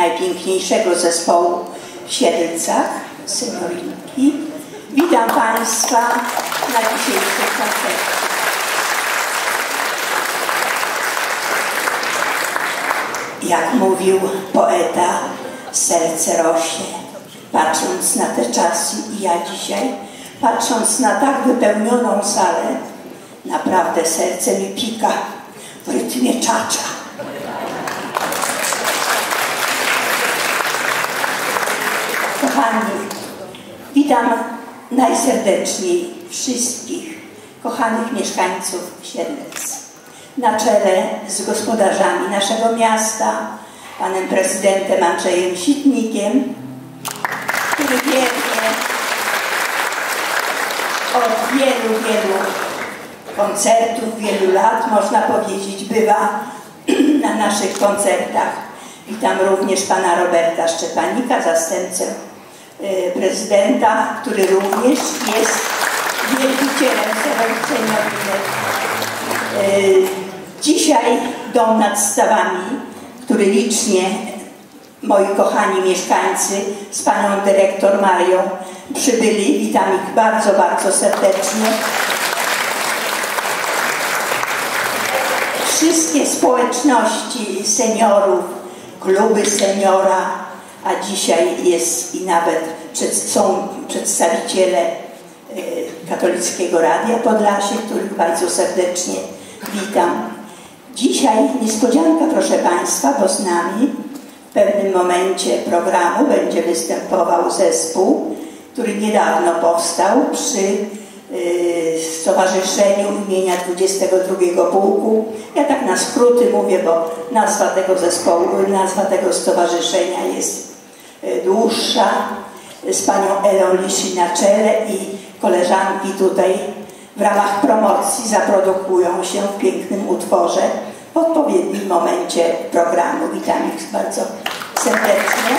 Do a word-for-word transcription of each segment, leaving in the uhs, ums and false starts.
najpiękniejszego zespołu w Siedlcach, Seniorinki. Witam Państwa na dzisiejszym koncercie. Jak mówił poeta, serce rośnie, patrząc na te czasy i ja dzisiaj, patrząc na tak wypełnioną salę, naprawdę serce mi pika w rytmie czacza. Kochani, witam najserdeczniej wszystkich kochanych mieszkańców Siedlec. Na czele z gospodarzami naszego miasta, panem prezydentem Andrzejem Sitnikiem, który wiernie od wielu, wielu koncertów, wielu lat, można powiedzieć, bywa na naszych koncertach. Witam również pana Roberta Szczepanika, zastępcę prezydenta, który również jest wielbicielem Seniorinek. Dzisiaj Dom nad Stawami, który licznie moi kochani mieszkańcy z panią dyrektor Marią przybyli. Witam ich bardzo, bardzo serdecznie. Wszystkie społeczności seniorów, kluby seniora, a dzisiaj jest i nawet przed, są przedstawiciele Katolickiego Radia Podlasie, których bardzo serdecznie witam. Dzisiaj niespodzianka, proszę Państwa, bo z nami w pewnym momencie programu będzie występował zespół, który niedawno powstał przy y, Stowarzyszeniu imienia dwudziestego drugiego Pułku. Ja tak na skróty mówię, bo nazwa tego zespołu, nazwa tego stowarzyszenia jest y, dłuższa, z panią Elą Liszy na czele, i koleżanki tutaj w ramach promocji zaprodukują się w pięknym utworze w odpowiednim momencie programu. Witam ich bardzo serdecznie.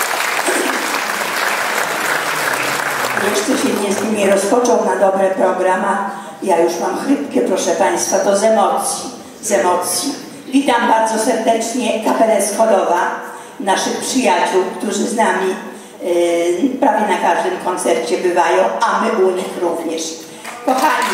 Jeszcze się nie, nie rozpoczął na dobre program, a ja już mam chrypkę, proszę Państwa, to z emocji, z emocji. Witam bardzo serdecznie kapelę Schodowa, naszych przyjaciół, którzy z nami yy, prawie na każdym koncercie bywają, a my u nich również. Kochani,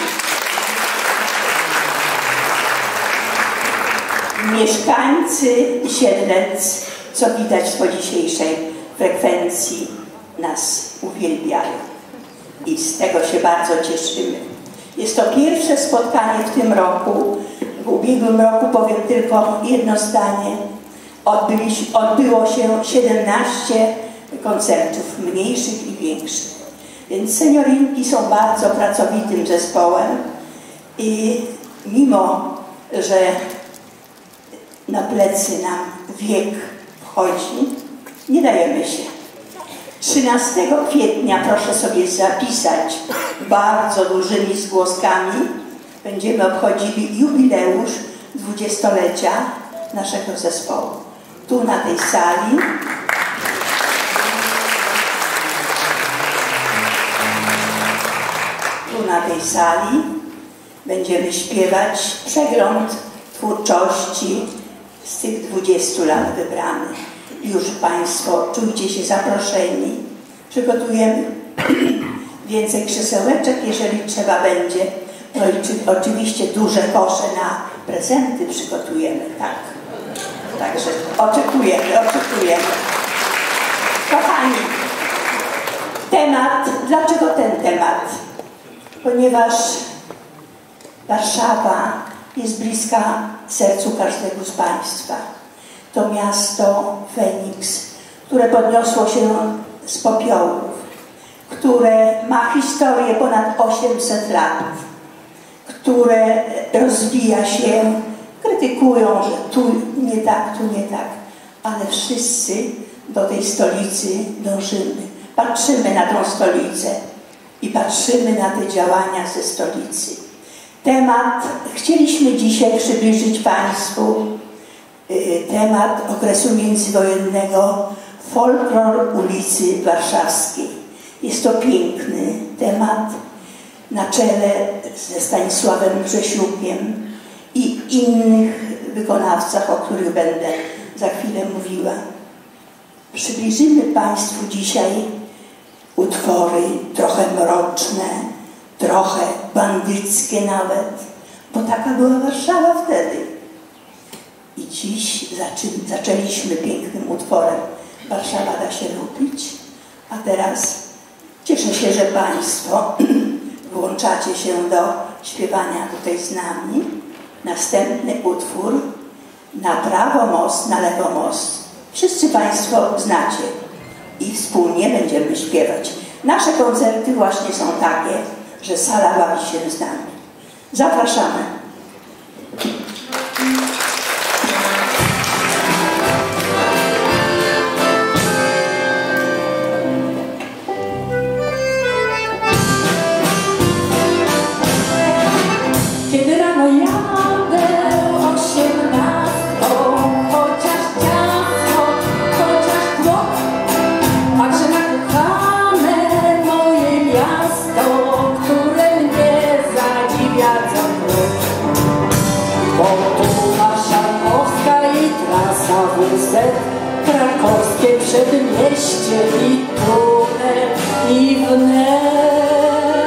mieszkańcy Siedlec, co widać po dzisiejszej frekwencji, nas uwielbiają i z tego się bardzo cieszymy. Jest to pierwsze spotkanie w tym roku. W ubiegłym roku, powiem tylko jedno zdanie, odbyli, odbyło się siedemnaście koncertów mniejszych i większych. Więc seniorinki są bardzo pracowitym zespołem i mimo, że na plecy nam wiek wchodzi, nie dajemy się. trzynastego kwietnia, proszę sobie zapisać bardzo dużymi zgłoskami, będziemy obchodzili jubileusz dwudziestolecia naszego zespołu. Tu na tej sali tu na tej sali będziemy śpiewać przegląd twórczości z tych dwudziestu lat wybranych. Już Państwo czujcie się zaproszeni. Przygotujemy więcej krzesełeczek, jeżeli trzeba będzie. No i oczywiście duże kosze na prezenty przygotujemy, tak. Także oczekujemy, oczekujemy. Kochani, temat, dlaczego ten temat? Ponieważ Warszawa jest bliska sercu każdego z Państwa. To miasto Feniks, które podniosło się z popiołów, które ma historię ponad osiemset lat, które rozwija się, krytykują, że tu nie tak, tu nie tak, ale wszyscy do tej stolicy dążymy. Patrzymy na tą stolicę i patrzymy na te działania ze stolicy. Temat chcieliśmy dzisiaj przybliżyć Państwu, temat okresu międzywojennego, folklor ulicy Warszawskiej. Jest to piękny temat na czele ze Stanisławem Grzesiukiem i innych wykonawcach, o których będę za chwilę mówiła. Przybliżymy Państwu dzisiaj utwory trochę mroczne, trochę bandyckie nawet, bo taka była Warszawa wtedy. I dziś zaczę, zaczęliśmy pięknym utworem Warszawa da się lubić, a teraz cieszę się, że Państwo włączacie się do śpiewania tutaj z nami. Następny utwór na prawo most, na lewo most. Wszyscy Państwo znacie i wspólnie będziemy śpiewać. Nasze koncerty właśnie są takie, że sala bawi się z nami. Zapraszamy. Kiedy rano jadę osiemnastą, chociaż ciasto, chociaż głód, patrzę na kochane moje miasto, które mnie zadziwia co wrót. Bo tu warszawska i trasa W Z, krakowskie przedmieście i tunel i wnet.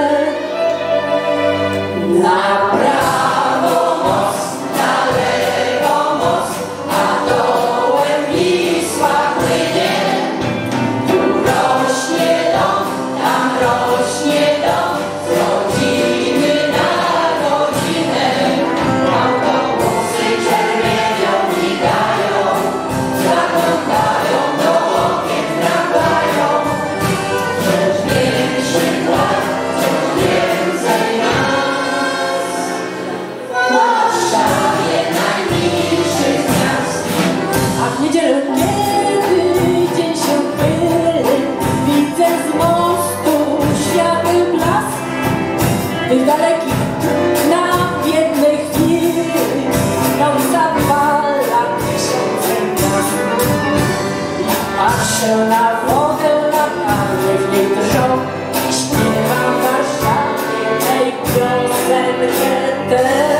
Na prawo most, na lewo most, a dołem Wisła płynie. Tu rośnie dom, tam rośnie dom, z godziny na godzinę. Autobusy czerwienią migają, zaglądają do okien tramwają. Coraz większy gład, coraz więcej nas. A w niedzielę, kiedy dzień się chyli, widzę z mostu światły blask tych dalekich na jednej chwili nam zapala tysiące gwiazd. I patrzę na wodę, latarnie w niej drżą i śpiewam w Warszawie tej piosenkę tę.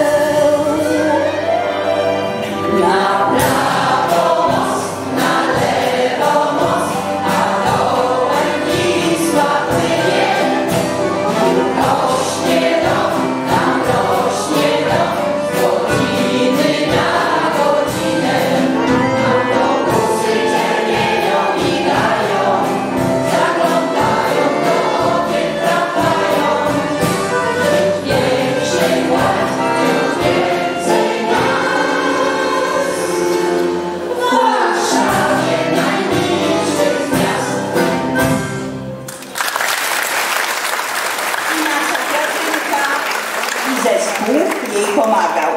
Na prawo most, na lewo most, a dołem Wisła płynie. Tu rośnie dom, tam rośnie dom, z godziny na godzinę. Autobusy czerwienią migają, zaglądają do okien tramwają. Coraz większy gład, coraz więcej nas. Nasza piosenka i zespół jej pomagał.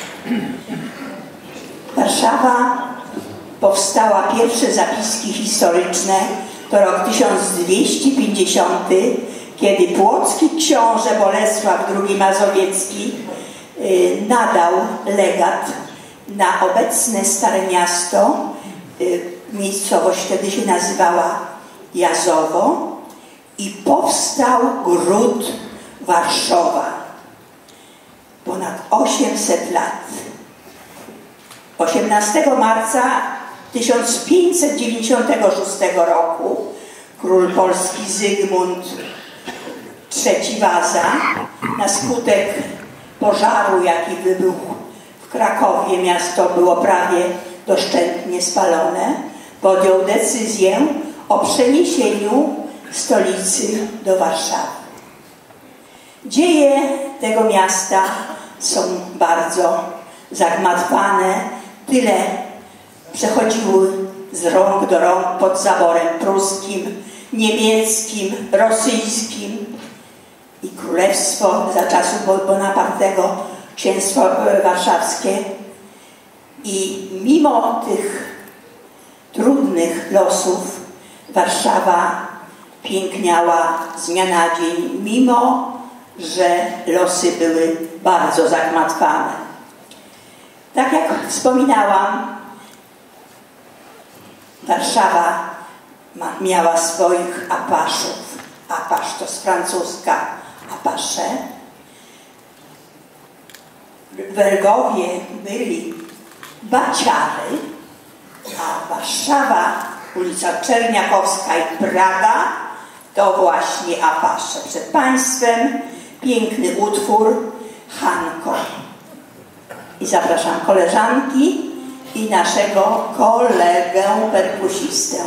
Warszawa powstała, pierwsze zapiski historyczne to rok tysiąc dwieście pięćdziesiąty, kiedy płocki książę Bolesław drugi Mazowiecki y, nadał legat na obecne Stare Miasto. Y, miejscowość wtedy się nazywała Jazowo i powstał Gród Warszowa. Ponad osiemset lat. osiemnastego marca tysiąc pięćset dziewięćdziesiątego szóstego roku król polski Zygmunt trzeci Waza na skutek pożaru, jaki wybuchł w Krakowie, miasto było prawie doszczętnie spalone, podjął decyzję o przeniesieniu stolicy do Warszawy. Dzieje tego miasta są bardzo zagmatwane. Tyle przechodziły z rąk do rąk pod zaborem pruskim, niemieckim, rosyjskim i królestwo za czasów Bonapartego, księstwo warszawskie. I mimo tych trudnych losów Warszawa piękniała z dnia na dzień, mimo że losy były bardzo zagmatwane. Tak jak wspominałam, Warszawa ma, miała swoich apaszów. Apasz to z francuska apasze. W Lwowie byli baciary, a Warszawa ulica Czerniakowska i Praga, to właśnie Apasze. Przed Państwem piękny utwór Hanko. I zapraszam koleżanki i naszego kolegę perkusistę.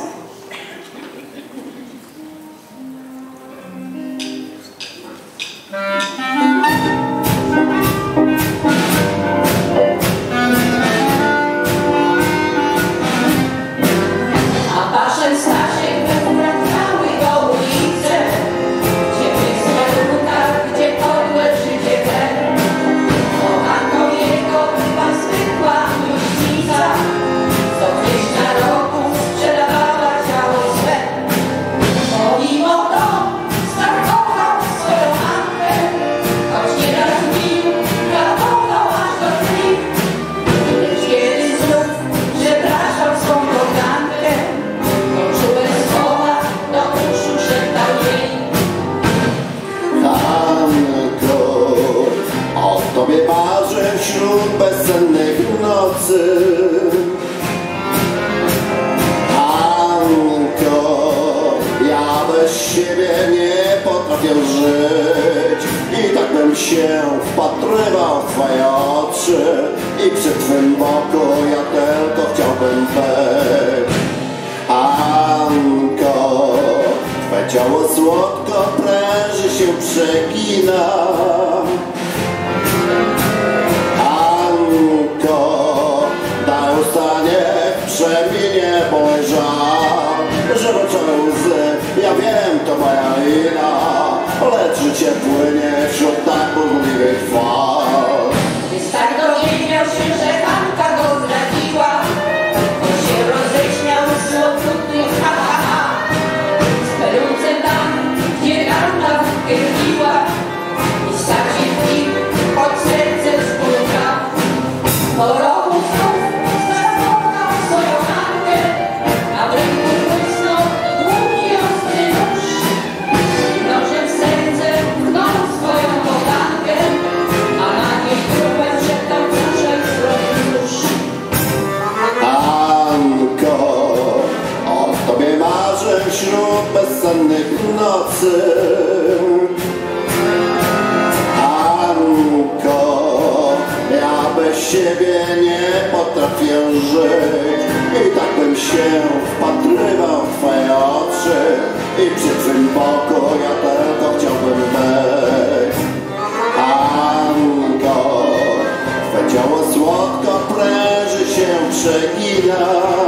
Wśród bezsennych nocy, Anko, ja bez siebie nie potrafię żyć i tak bym się wpatrywał w twoje oczy i przy twym boku ja tylko chciałbym być. Anko, twoje ciało słodko pręży się przegina. Daj ustanie, przeminie mój żal, że oczone łzy, ja wiem, to moja wina, lecz życie płynie wśród tak burzliwych fal. Jest tak dowiedział się, że Hanka go zdradziła, on się roześmiał z okrutnych ha ha ha. Z perucem tam, gdzie Hanka wódkę piła i starszy w nim pod sercem spłukał. Po roku znów zaskoczał swoją Hankę, a w ręku błysnął długi ostry nóż. Nożem w serce tknął swoją kochankę, a na niej trupem szeptał duszek zrobił już. Anko, o tobie marzę wśród bezsennych nocy. Anko, ja bez siebie nie potrafię żyć i tak bym się wpatrywał w twoje oczy i przy twym boku ja tylko chciałbym być. Anko, twoje ciało słodko pręży się przegina.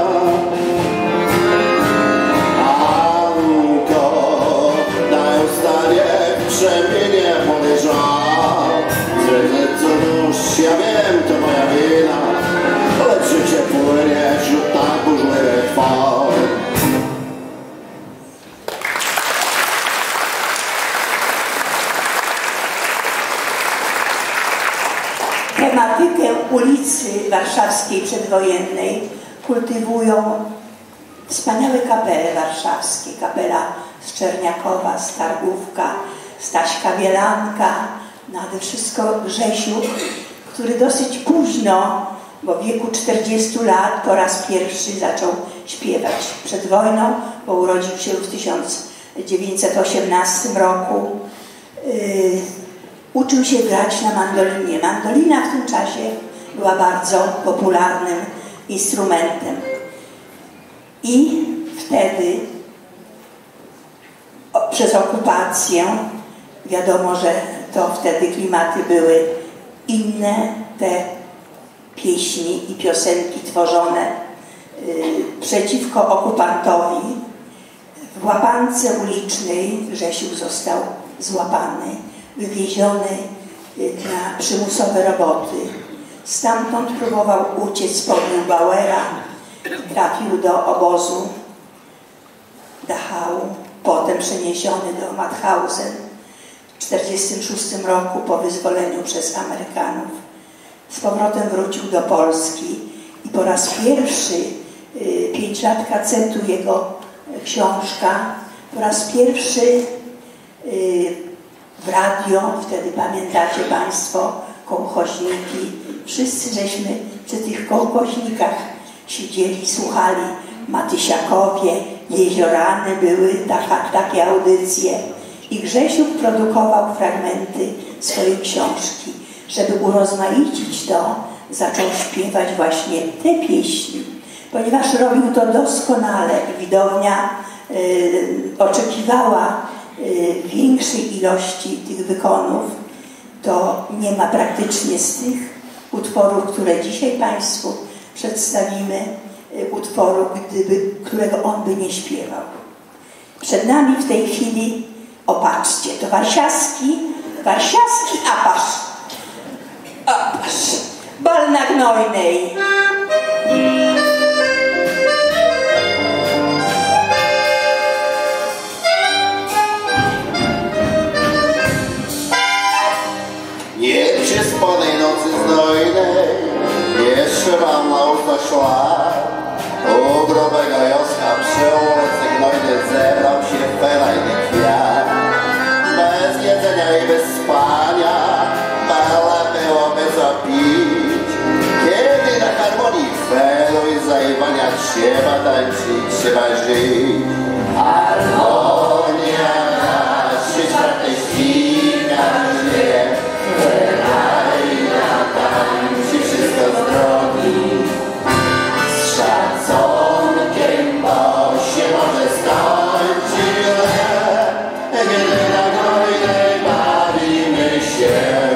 Anko, daj ustanie przemienie mój żal. Co nóż, ja wiem, to moja wina, lecz życie płynie wśród tak burzliwych fal. Tematykę ulicy Warszawskiej przedwojennej kultywują wspaniałe kapele warszawskie. Kapela z Czerniakowa, z Targówka, Staśka Bielanka, nade wszystko Grzesiuk, który dosyć późno, bo w wieku czterdziestu lat po raz pierwszy zaczął śpiewać. Przed wojną, bo urodził się w tysiąc dziewięćset osiemnastym roku. Yy, uczył się grać na mandolinie. Mandolina w tym czasie była bardzo popularnym instrumentem. I wtedy o, przez okupację, wiadomo, że to wtedy klimaty były inne, te pieśni i piosenki tworzone y, przeciwko okupantowi. W łapance ulicznej Grzesiuk został złapany, wywieziony y, na przymusowe roboty. Stamtąd próbował uciec pod Bauera, trafił do obozu Dachau, potem przeniesiony do Mauthausen. W tysiąc dziewięćset czterdziestym szóstym roku po wyzwoleniu przez Amerykanów z powrotem wrócił do Polski i po raz pierwszy, y, pięć lat kacetu, jego książka, po raz pierwszy y, w radio, wtedy pamiętacie Państwo, kołchoźniki, wszyscy żeśmy przy tych kołchoźnikach siedzieli, słuchali Matysiakowie, Jeziorany były taka, takie audycje. I Grzesiu produkował fragmenty swojej książki. Żeby urozmaicić to, zaczął śpiewać właśnie te pieśni. Ponieważ robił to doskonale i widownia y, oczekiwała y, większej ilości tych wykonów, to nie ma praktycznie z tych utworów, które dzisiaj Państwu przedstawimy, y, utworu, gdyby, którego on by nie śpiewał. Przed nami w tej chwili, opatrzcie, to warsiaski, warsiaski apasz. Apasz. Bal na Gnojnej. Nie przyspanej nocy znojnej, jeszcze mam na ustach szlak. U grobego Joska przy ulicy Gnojnej zebrał się ferajny kwiat. Bez jedzenia i bez spania, byle byłoby co pić. Kiedy na harmonii felu i zajwania trzeba tańczyć, trzeba żyć. Harmonia na trzy czwarte ściga żyje. Ferajna tańczy wszystko z drogi. Z szacunkiem, bo się może skończyć źle. Kiedy na Gnojnej bawimy się.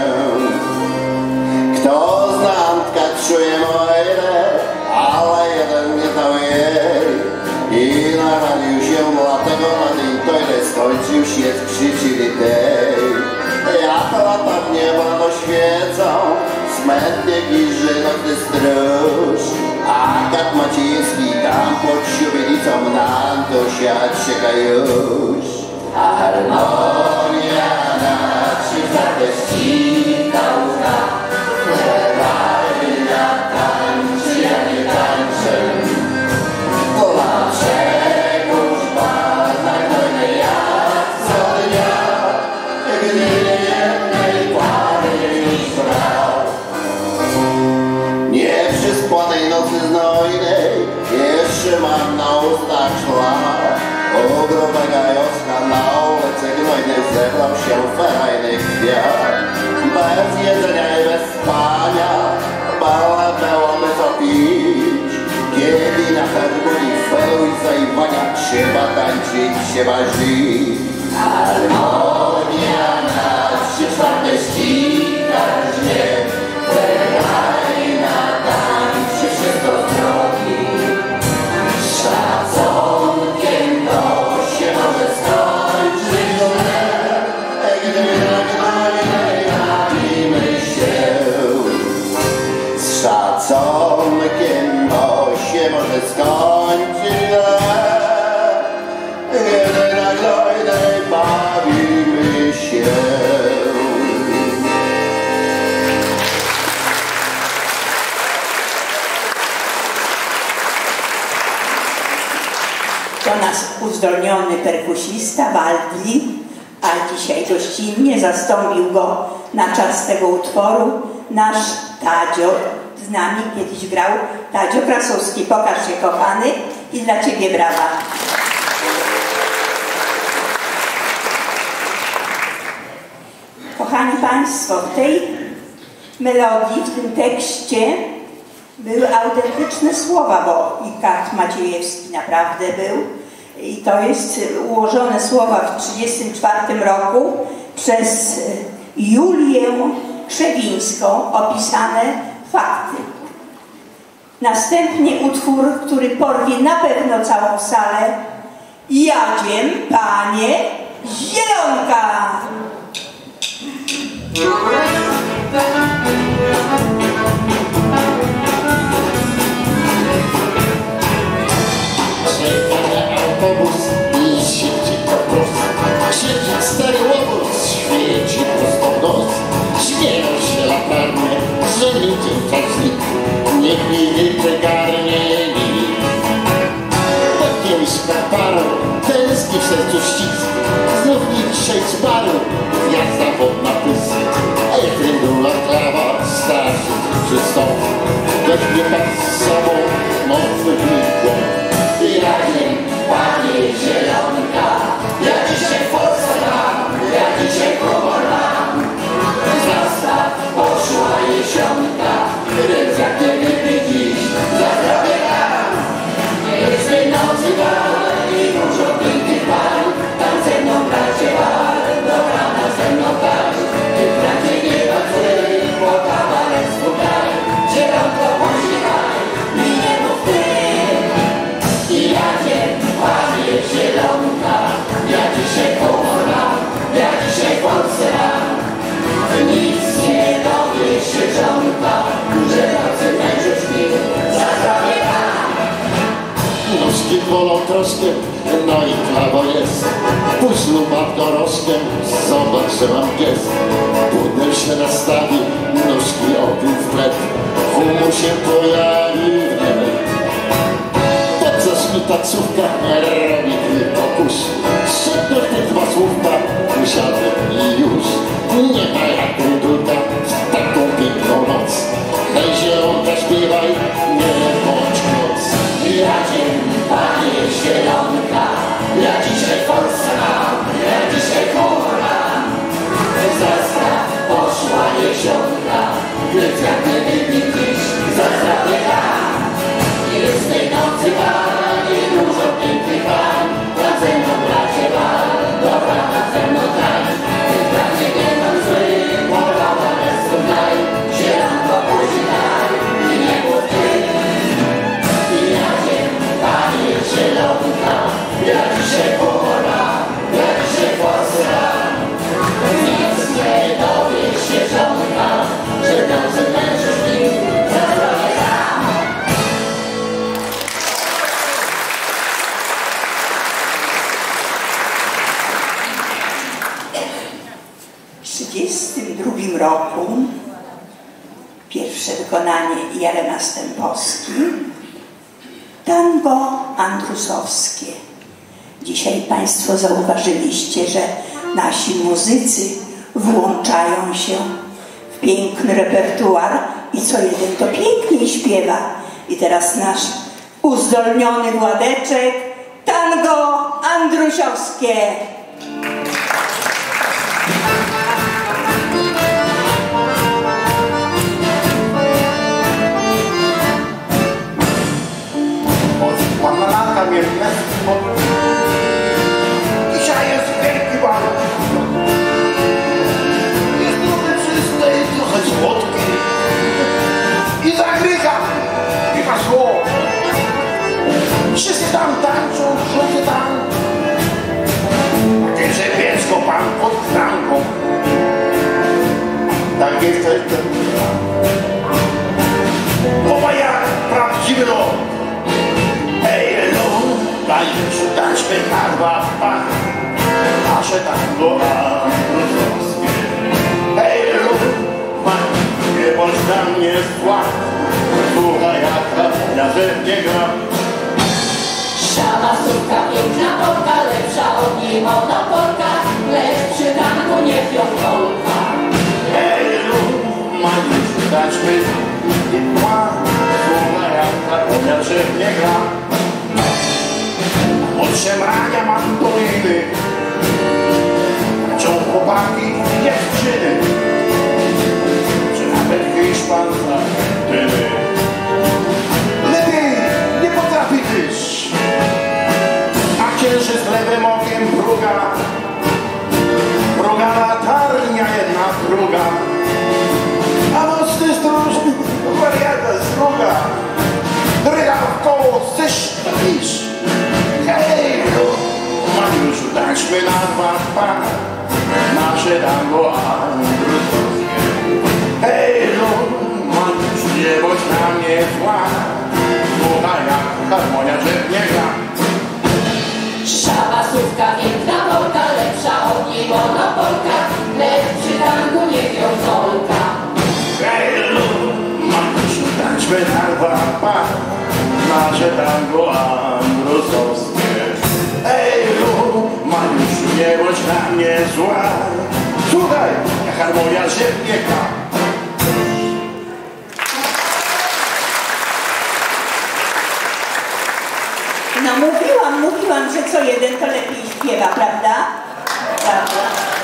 Kto z Antka czuje moje, ale jeden nie znał jej. I naradził się dlatego na dzień tojle skończył się z przyczyny tej. Jak lata w nieba doświecą, smętnik i żynotny stróż. A Kat Maciński tam pod Siubienicą nam to siać czeka już. Harmonia na trzy czwarte ściga łka. Ferajna tańczy, ja nie tańczę. Dlaczegoż bal na Gnojnej jak co dnia, gdy jednej pary już brał. Nie przy spłanej nocy znojnej, jeszcze mam na ustach szlak. U grobego Joska na ulicy Gnojnej zebrał się ferajny kwiat. Bez jedzenia i bez spania, byle byłoby co pić. Kiedy na harmonii felu i zajwania trzeba tańczyć, trzeba żyć. Harmonia na trzy czwarte ściga żyje. Ferajna tańczy wszystko z drogi. Z szacunkiem to się może skończyć źle. Gdy na Gnojnej bawimy się. Z szacunkiem to się może skończyć źle. Gdy na Gnojnej bawimy się. To nas uzdolniony perkusista Waldli, a dzisiaj gościnnie zastąpił go na czas tego utworu nasz Tadzio. Z nami kiedyś grał Tadzio Krasowski. Pokaż się, kochany, i dla Ciebie brawa. Kochani Państwo, w tej melodii, w tym tekście były autentyczne słowa, bo i Kat Maciejewski naprawdę był. I to jest ułożone słowa w tysiąc dziewięćset trzydziestym czwartym roku przez Julię Krzewińską, opisane fakty. Następnie utwór, który porwie na pewno całą salę. Jadziem, panie, Zielonka! Autobus i siedzi to plus. Siedzi stary łobuz, świeci prosto w nos. Śmieją się latarnie, że nigdzie wcześniej niech mi nie garnie nikt. Pod kimś parą tęskni w sercu ścisk. Znów nikt sześć baru bolą troskiem, no i prawo jest. Pójdź lubam doroskiem, zobacz, że mam gest. Budel się nastawi, nóżki obił w plec, humor się pojawi w niebie. Podczas mi taksówka robi pokus. Szybko te dwa słówka, usiadłem i już. Nie ma jak trudulka w taką piękną noc. Hej zielonka, śpiewaj, nie bądź noc. Ja dzień, panie zielonka, ja dzisiaj forsę mam, ja dzisiaj kurwa. Zaska poszła jezionka, więc jak nie wypić, zazdrowie dam. Jest z tej nocy panie, dużo pięknych pań, na ze mną bracie wal, dobra na ze mną tań. Więc bracie nie mam zły, polowa bez daj, zielonko buzi daj i nie mów ty. Ja dzień, panie zielonka, ja dzisiaj pora, ja dzisiaj forsę. Nic nie dowie się żonka, że dobrze męczysz mi, za zdrowie dam. W trzydziestym drugim roku pierwsze wykonanie Jarema Stępowski, tango andrusowskie. Dzisiaj Państwo zauważyliście, że nasi muzycy włączają się w piękny repertuar i co jeden to piękniej śpiewa. I teraz nasz uzdolniony Władeczek, tango andrusiowskie. Panna na kamienne spod. Dzisiaj jest wielki bal. Jest trochę czyste i trochę słodki. I zagryka, i masło. Wszyscy tam tańczą, wszyscy tam. Gdzie piecko pan pod kranką. Tak jest ten. Mowa jak prawdziwy rok. Hej, lu, tańczy, tańczmy na dwa pan, nasze tango andrusowskie. Hej, lu, pan, nie bądź na mnie zła, słuchaj jaka ja ze mnie gra. Szama słówka, piękna polka, lepsza od niej monopolka, lecz przy tangu niech ją polka. Hej, lu, tańczy, tańczmy i pan, słuchaj jaka ja ze mnie gra. Od szemrania mandoliny tańczą chłopaki i dziewczyny, czy nawet Hiszpan z Argentyny. Lepiej nie potrafi tyś, a księżyc lewym okiem mruga, mruga latarnia jedna druga, a nocny stróż wariata struga, dryga w koło zyszka niż. Hej, lu, Mariuszu, tańczmy na dwa pan, nasze tango andrusowskie. Hej, lu, Mariuszu, nie bądź na mnie zła, słuchaj jak harmonia rzepnie gra. Szama słówka, piękna polka, lepsza od niej monopolka, lecz przy tangu niech ją polka. Hej, lu, Mariuszu, tańczmy na dwa pan, nasze tango andrusowskie. Ej, lu, Mariuszu, nie bądź na mnie zła, słuchaj, jak harmonia rzepnie gra. No mówiłam, mówiłam, że co jeden to lepiej śpiewa, prawda? Prawda.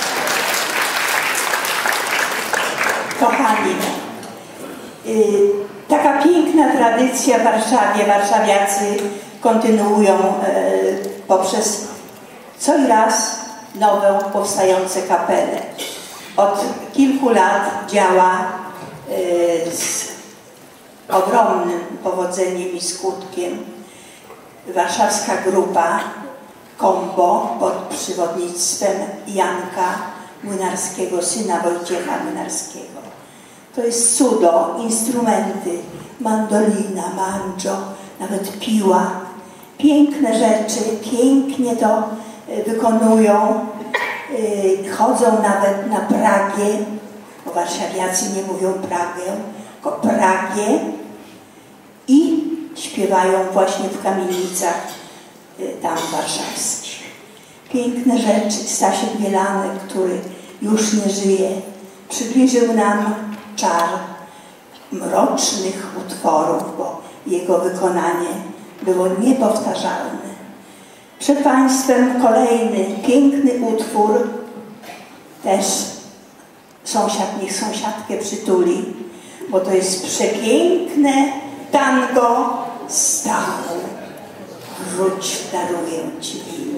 Kochani, yy, taka piękna tradycja w Warszawie, warszawiacy kontynuują yy, poprzez co i raz nowe powstające kapele. Od kilku lat działa yy, z ogromnym powodzeniem i skutkiem warszawska grupa Kombo pod przewodnictwem Janka Młynarskiego, syna Wojciecha Młynarskiego. To jest cudo, instrumenty, mandolina, banjo, nawet piła, piękne rzeczy, pięknie to wykonują, chodzą nawet na Pragę, bo warszawiacy nie mówią Pragę, tylko Pragę, i śpiewają właśnie w kamienicach tam warszawskich. Piękne rzeczy. Stasiek Bielanek, który już nie żyje, przybliżył nam czar mrocznych utworów, bo jego wykonanie było niepowtarzalne. Przed Państwem kolejny piękny utwór, też sąsiad niech sąsiadkę przytuli, bo to jest przepiękne tango Stachu. Wróć, daruję Ci winy.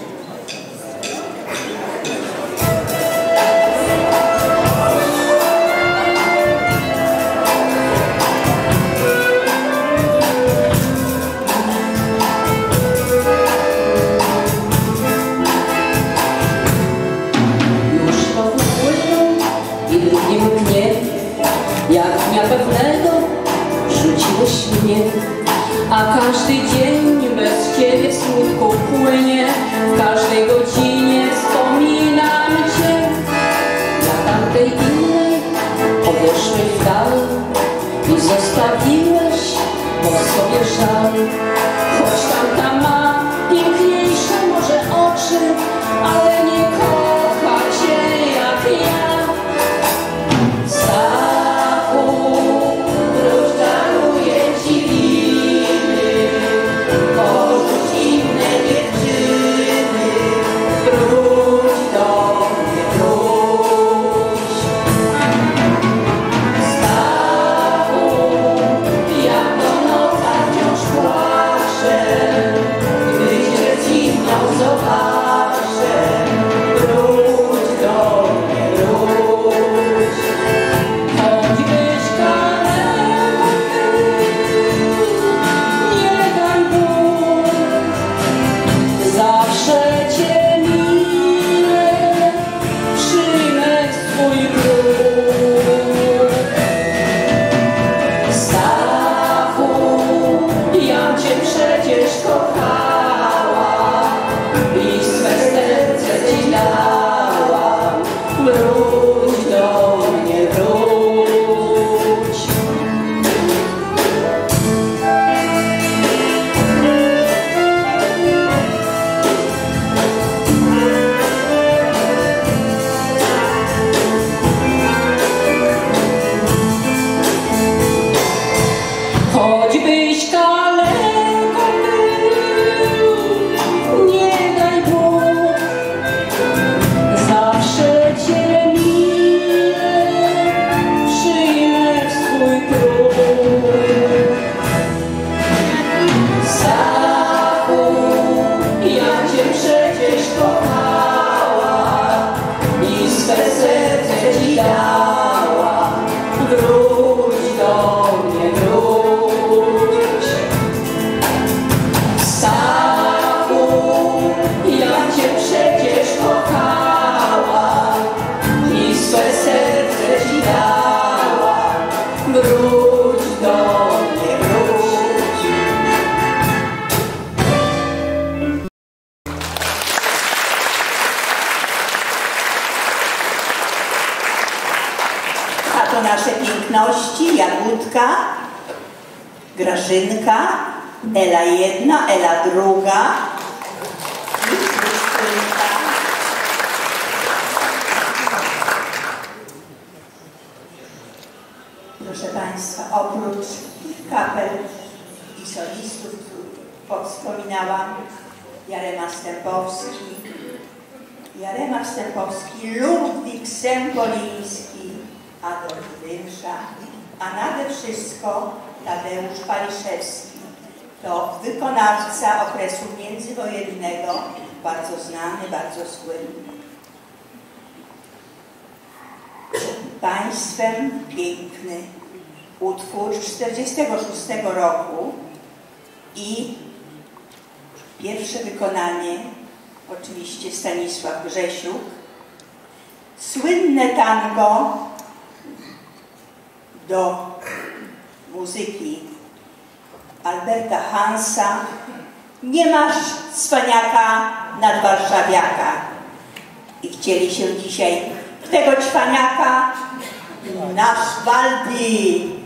Jak dnia pewnego rzuciłeś mnie, a każdy dzień bez Ciebie smutku płynie. W każdej godzinie wspominam Cię. Na tamtej innej odeszłeś w dal i zostawiłeś po sobie żal. Choć tamta ma piękniejsze może oczy, ale nie kocha Cię jak ja. Nasze piękności, Jagódka, Grażynka, Ela jedna, Ela druga. Proszę Państwa, oprócz kapel i solistów, których wspominałam, Jarema Stępowski, Jarema Stępowski, Ludwik Sempoliński, Adolf Wymsza, a nade wszystko Tadeusz Paliszewski. To wykonawca okresu międzywojennego, bardzo znany, bardzo słynny. Przed Państwem piękny utwór z czterdziestego szóstego roku i pierwsze wykonanie, oczywiście Stanisław Grzesiuk, słynne tango do muzyki Alberta Hansa Nie masz cwaniaka nad warszawiaka. I chcieli się dzisiaj tego cwaniaka nasz Waldy.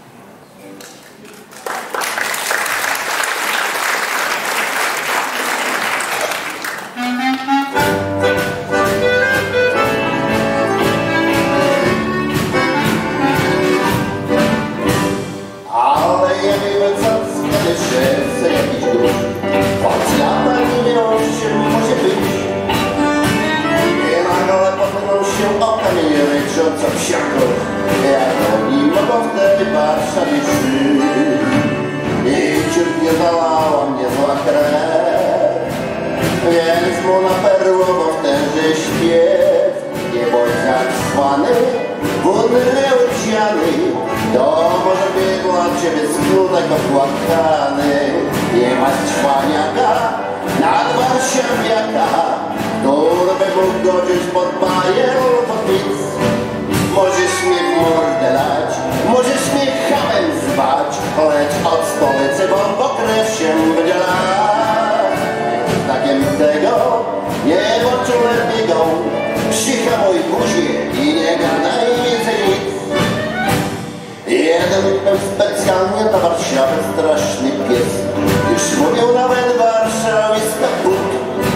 Co wsiako, jak oni mogą w tej Warszawie żyć. I ciut nie zalała mnie zła krew, więc mu na perłowo w tenże śpiew. Nie bądź zakwany, wódny nieuciany, to może biegł od ciebie smutek opłakany. Nie ma cwaniaka nad warszawiaka, który by mógł godzić pod bajer lub pod nic. Możesz mnie w mordę lać, możesz mnie chamem zwać, lecz od stolicy bo krew się będzie lać. Znakiem tego niebo czule biegą, przyhamuj buzię i nie gadaj więcej nic. Jeden był specjalnie na Warszawę straszny pies, już mówił nawet warszawiska but.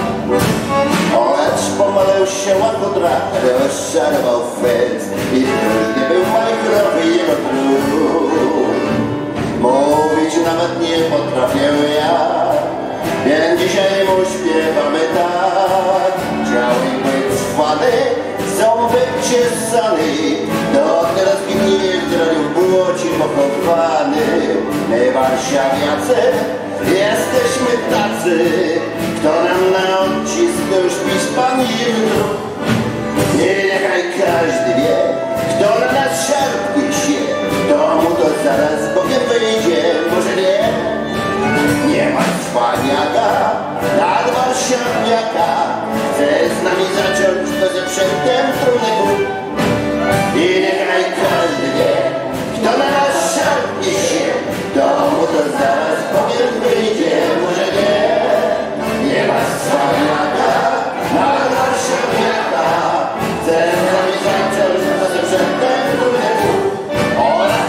Lecz pomylił się łakudra, rozczarował fez i już nie był majkrowy jego trud. Mówić nawet nie potrafię ja, więc dzisiaj mu śpiewamy tak. Chciały być cwany, ząbek czesany, do teraz gniew w błocie pochowany. My warszawiacy jesteśmy tacy, kto nam na odcisk już pisz pan jutro. I niechaj każdy wie, kto na nas szarpnie się, to mu to zaraz Bogiem wyjdzie, może nie. Nie ma cwaniaka nad warszawiaka, chce z nami zacząć to ze przedtem trudny ból. I niechaj każdy wie, kto na nas szarpnie się, to mu to zaraz Bogiem wyjdzie, może nie. Nie ma cwaniaka nad warszawiaka, chce z nami zacząć to ze przedtem trudny ból. Ola!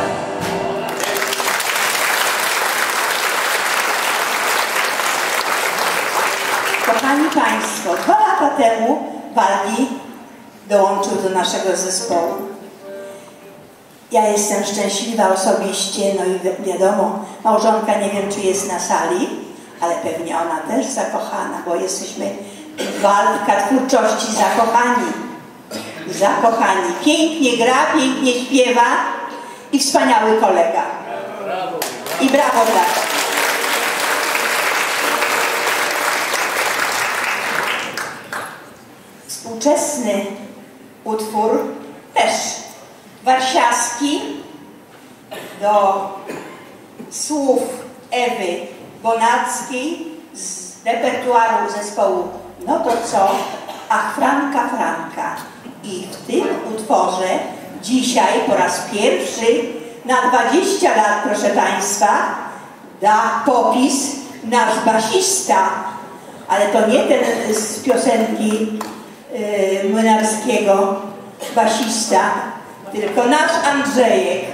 Kochani Państwo, dwa lata temu Waldy dołączył do naszego zespołu. Ja jestem szczęśliwa osobiście, no i wiadomo, małżonka nie wiem, czy jest na sali, ale pewnie ona też zakochana, bo jesteśmy Waldka twórczości zakochani. Zakochani. Pięknie gra, pięknie śpiewa i wspaniały kolega. I brawo dla niego. Współczesny utwór też warsiawski do słów Ewy Bonackiej z repertuaru zespołu No to co? Ach, Franka, Franka. I w tym utworze dzisiaj po raz pierwszy na dwadzieścia lat, proszę Państwa, da popis nasz basista, ale to nie ten z piosenki yy, Młynarskiego basista, tylko nasz Andrzejek.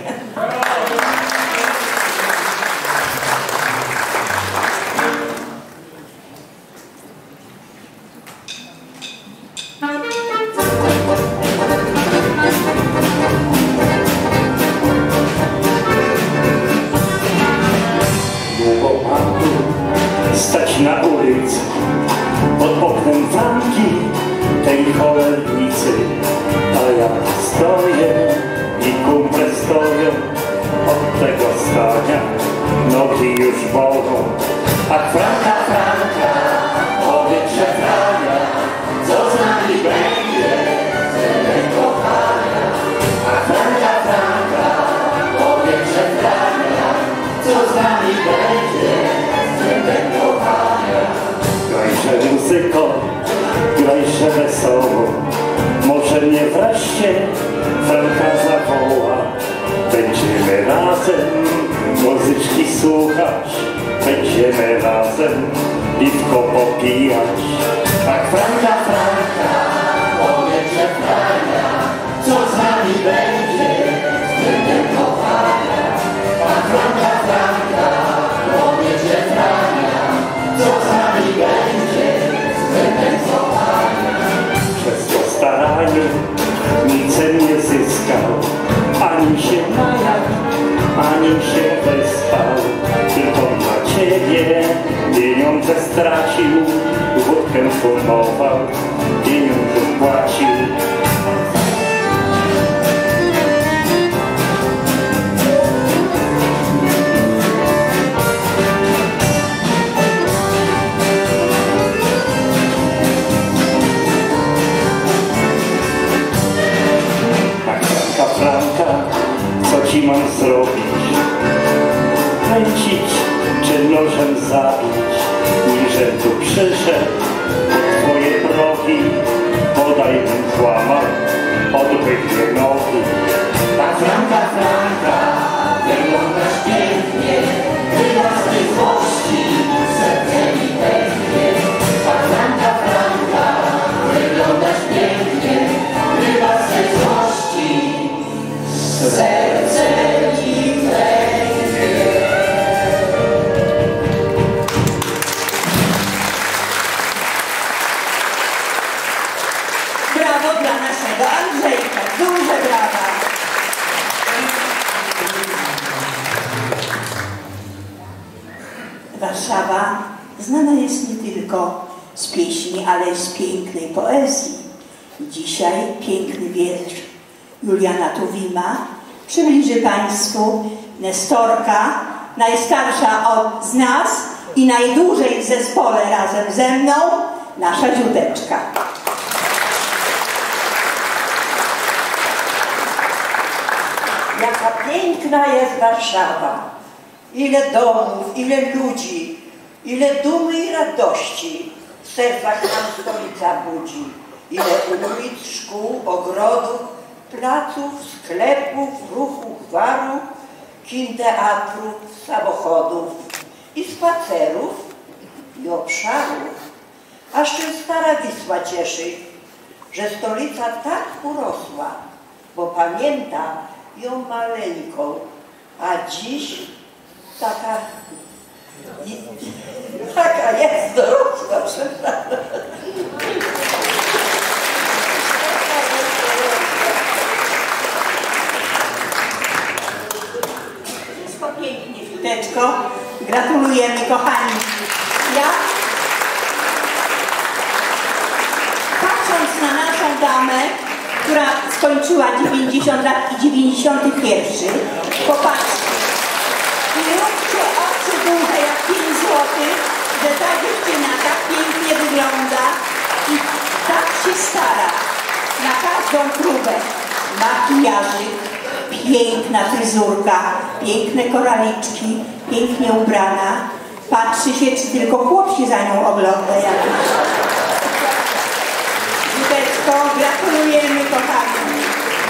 Długo mam tu stać na ulicy, pod oknem Franki, tej cholernicy, a ja stoję i kumple stoją od tego stania, nogi już bolą. A Franka, Franka, powiedz, że Frania, co z nami będzie, wtedy kochania. A Franka, Franka, powiedz, że Frania, co z nami będzie, wtedy kochania. Grajże muzyko, grajże wesoło, może mnie wreszcie Franka zawoła. Będziemy razem muzyczki słuchać będziemy razem piwko popijać. Tak Franka, Franka, powiedz, że Frania, co z nami będzie, wtedy kochania. Tak Franka, Franka, powiedz, że Frania, co z nami będzie, wtedy kochania. Przez to staranie nicem nie zyskał, ani się najadł, ani się wyspał. Tylko dla ciebie pieniądze stracił, wódkę formował, pieniądze płacił. Tak Franka, Franka, co ci mam zrobić? Kręcić czy nożem zabić? Niżem tu przyszedł twoje progi, bodaj bym złamał odbytnie nogi. Tak Franka, Franka, wyglądasz pięknie, chyba z tej złości serce mi pęknie. Tak Franka, Franka, wyglądasz pięknie, chyba z tej złości serce mi pęknie. Brawo dla naszego Andrzejka, duże brawa. Warszawa znana jest nie tylko z pieśni, ale i z pięknej poezji. Dzisiaj piękny wiersz Juliana Tuwima przybliży Państwu Nestorka, najstarsza od z nas i najdłużej w zespole razem ze mną, nasza Dziuteczka. Jaka piękna jest Warszawa, ile domów, ile ludzi, ile dumy i radości w sercach nam stolica budzi. Ile ulic, szkół, ogrodów, placów, sklepów, ruchu, gwaru, kin, teatrów, samochodów i spacerów i obszarów. Aż się stara Wisła cieszy, że stolica tak urosła, bo pamięta ją maleńką, a dziś taka, taka jest dorosła, przepraszam. Wszystko pięknie, Dziuteczko. Gratulujemy, kochani. Ja, patrząc na naszą damę, która skończyła dziewięćdziesiąt lat i dziewięćdziesiąty pierwszy, popatrzcie, i róbcie oczy duże jak pięć złotych, że ta dziewczyna tak pięknie wygląda i tak się stara na każdą próbę. Makijażyk, piękna fryzurka, piękne koraliczki, pięknie ubrana. Patrzy się, czy tylko chłop się za nią ogląda. Dziuteczko, gratulujemy, kochani.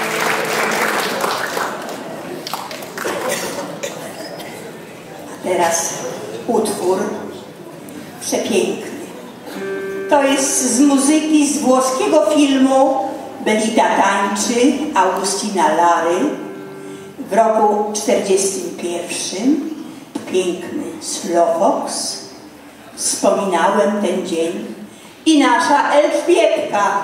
A teraz utwór przepiękny. To jest z muzyki z włoskiego filmu Belita tańczy Augustina Lary w roku czterdziestym pierwszym. Piękny Slowfox. Wspominałem ten dzień i nasza Elżbietka.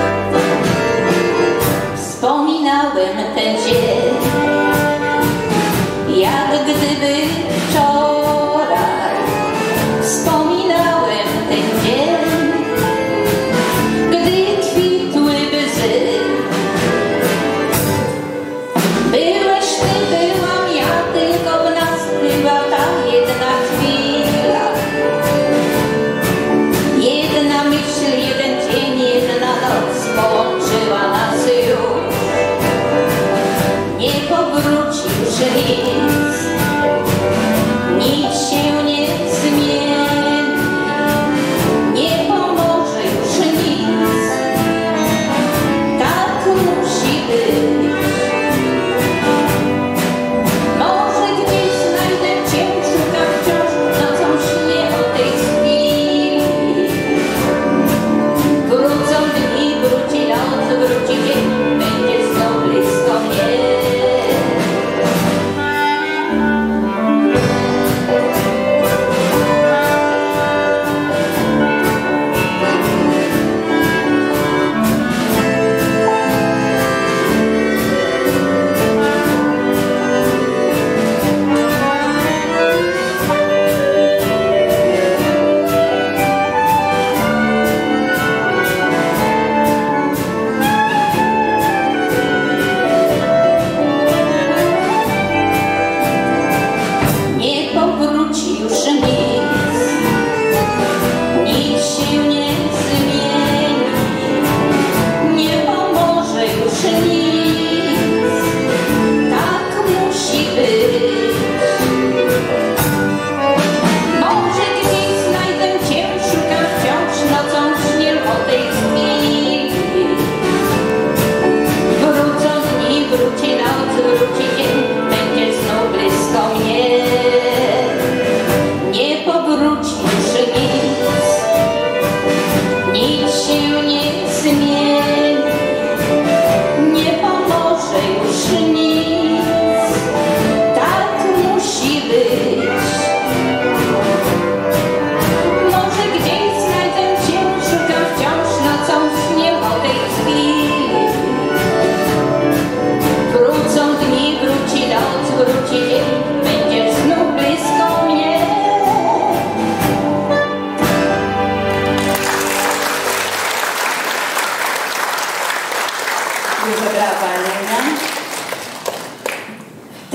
Wspominałem ten dzień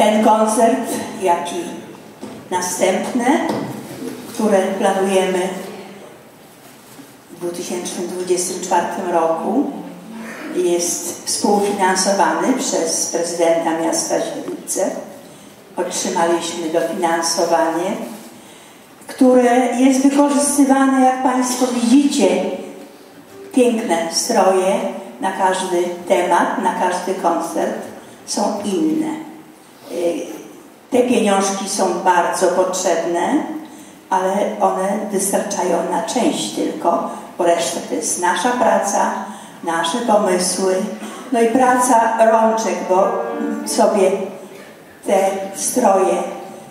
ten koncert, jak i następne, które planujemy w dwa tysiące dwudziestym czwartym roku, jest współfinansowany przez prezydenta miasta Świdnicy. Otrzymaliśmy dofinansowanie, które jest wykorzystywane, jak Państwo widzicie, piękne stroje na każdy temat, na każdy koncert są inne. Te pieniążki są bardzo potrzebne, ale one wystarczają na część tylko, bo reszta to jest nasza praca, nasze pomysły, no i praca rączek, bo sobie te stroje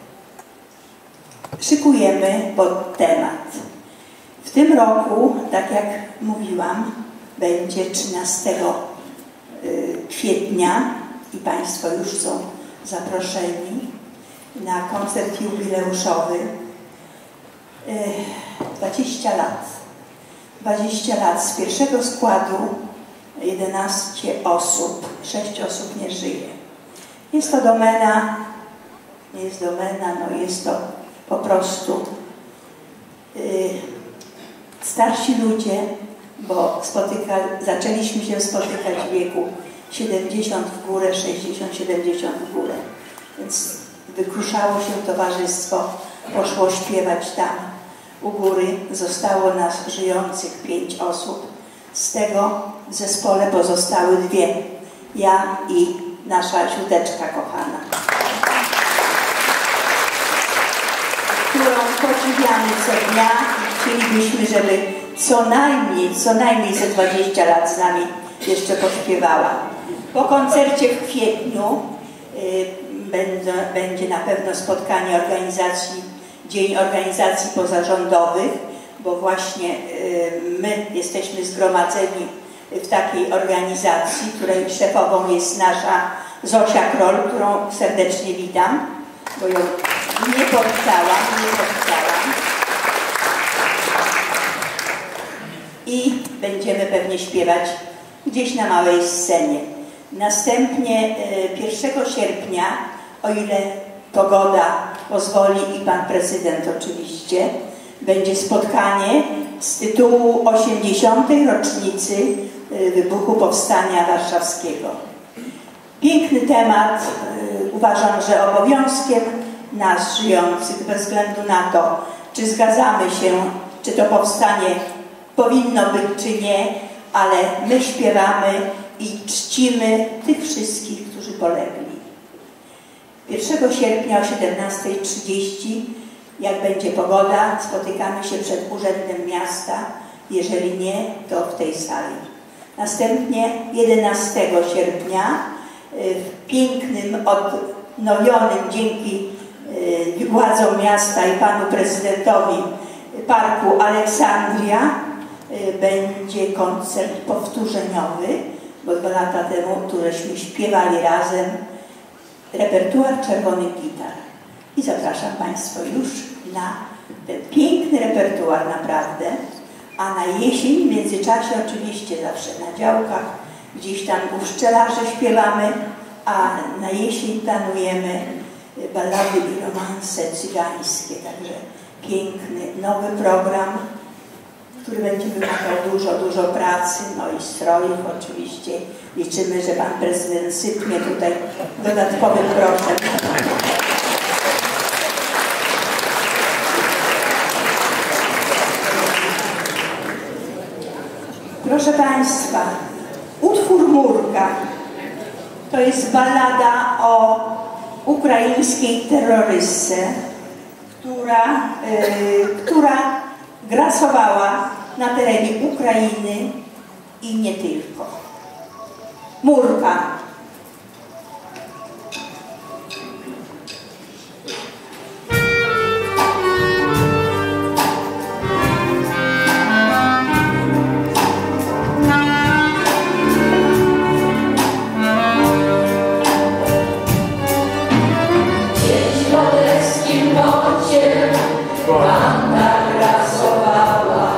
szykujemy pod temat. W tym roku, tak jak mówiłam, będzie trzynastego kwietnia i Państwo już są zaproszeni na koncert jubileuszowy. dwadzieścia lat. dwadzieścia lat z pierwszego składu, jedenaście osób, sześć osób nie żyje. Jest to domena, nie jest domena, no jest to po prostu yy, starsi ludzie, bo spotyka, zaczęliśmy się spotykać w wieku siedemdziesiąt w górę, sześćdziesiąt siedemdziesiąt w górę. Więc wykruszało się towarzystwo, poszło śpiewać tam u góry. Zostało nas żyjących pięć osób. Z tego w zespole pozostały dwie. Ja i nasza siódeczka kochana, którą podziwiamy co dnia i chcielibyśmy, żeby co najmniej, co najmniej ze dwadzieścia lat z nami jeszcze pośpiewała. Po koncercie w kwietniu y, będzie, będzie na pewno spotkanie organizacji, Dzień Organizacji Pozarządowych, bo właśnie y, my jesteśmy zgromadzeni w takiej organizacji, której szefową jest nasza Zosia Kroll, którą serdecznie witam, bo ją nie powitałam, nie powitałam. I będziemy pewnie śpiewać gdzieś na małej scenie. Następnie pierwszego sierpnia, o ile pogoda pozwoli i Pan Prezydent oczywiście, będzie spotkanie z tytułu osiemdziesiątej rocznicy wybuchu Powstania Warszawskiego. Piękny temat. Uważam, że obowiązkiem nas żyjących, bez względu na to, czy zgadzamy się, czy to powstanie powinno być, czy nie, ale my śpiewamy i czcimy tych wszystkich, którzy polegli. pierwszego sierpnia o siedemnastej trzydzieści, jak będzie pogoda, spotykamy się przed Urzędem Miasta. Jeżeli nie, to w tej sali. Następnie jedenastego sierpnia w pięknym, odnowionym dzięki władzom miasta i Panu Prezydentowi Parku Aleksandria będzie koncert powtórzeniowy, bo dwa lata temu, któreśmy śpiewali razem repertuar czerwonych gitar. I zapraszam Państwa już na ten piękny repertuar naprawdę, a na jesień w międzyczasie oczywiście zawsze na działkach, gdzieś tam u pszczelarzy śpiewamy, a na jesień planujemy ballady i romanse cygańskie, także piękny, nowy program, który będzie wymagał dużo, dużo pracy, no i strojów oczywiście. Liczymy, że Pan Prezydent sypnie tutaj dodatkowym groszem. Proszę Państwa, utwór Murka to jest ballada o ukraińskiej terrorystce, która, yy, która grasowała na terenie Ukrainy i nie tylko. Murka. Banda grasowała,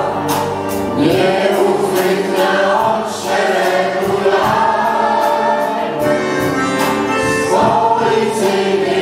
nieuchwytna od szeregu lat. Z stolicy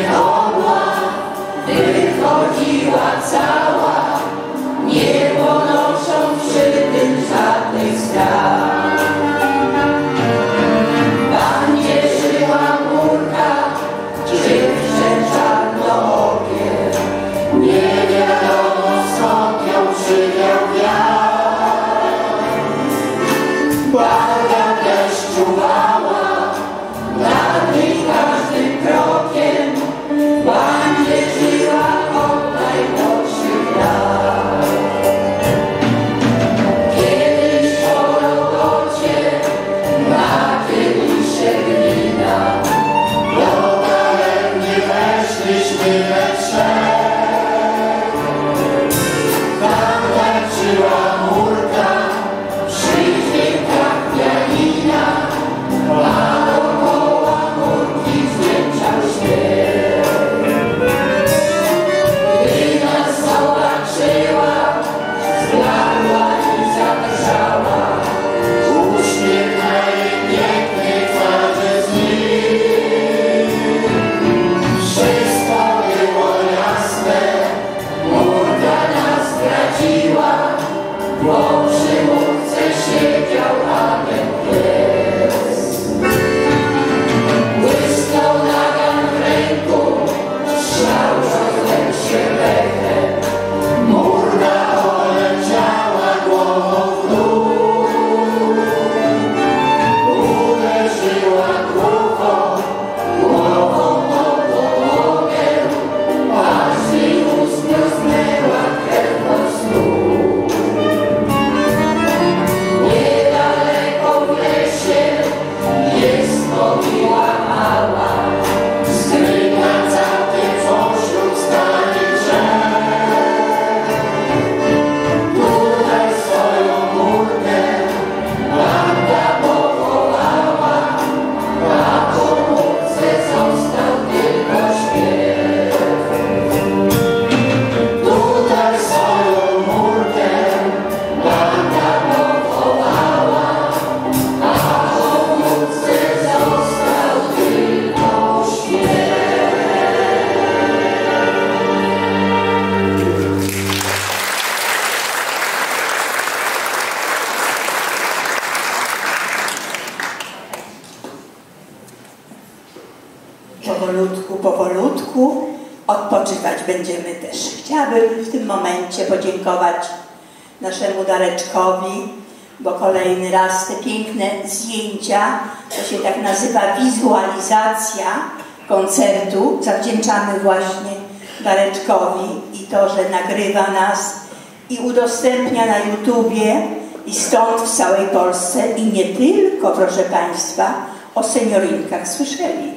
będziemy też. Chciałabym w tym momencie podziękować naszemu Dareczkowi, bo kolejny raz te piękne zdjęcia, to się tak nazywa wizualizacja koncertu, zawdzięczamy właśnie Dareczkowi i to, że nagrywa nas i udostępnia na YouTubie i stąd w całej Polsce i nie tylko, proszę Państwa, o seniorinkach słyszeli.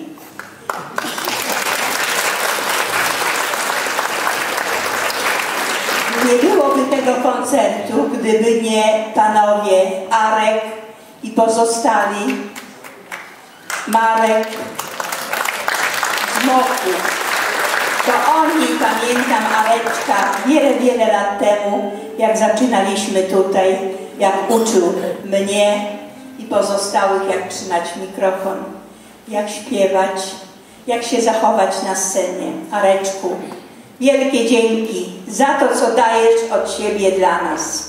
Nie byłoby tego koncertu, gdyby nie panowie Arek i pozostali, Marek z Moku. To oni, pamiętam Areczka, wiele, wiele lat temu, jak zaczynaliśmy tutaj, jak uczył mnie i pozostałych, jak trzymać mikrofon, jak śpiewać, jak się zachować na scenie. Areczku, wielkie dzięki za to, co dajesz od siebie dla nas.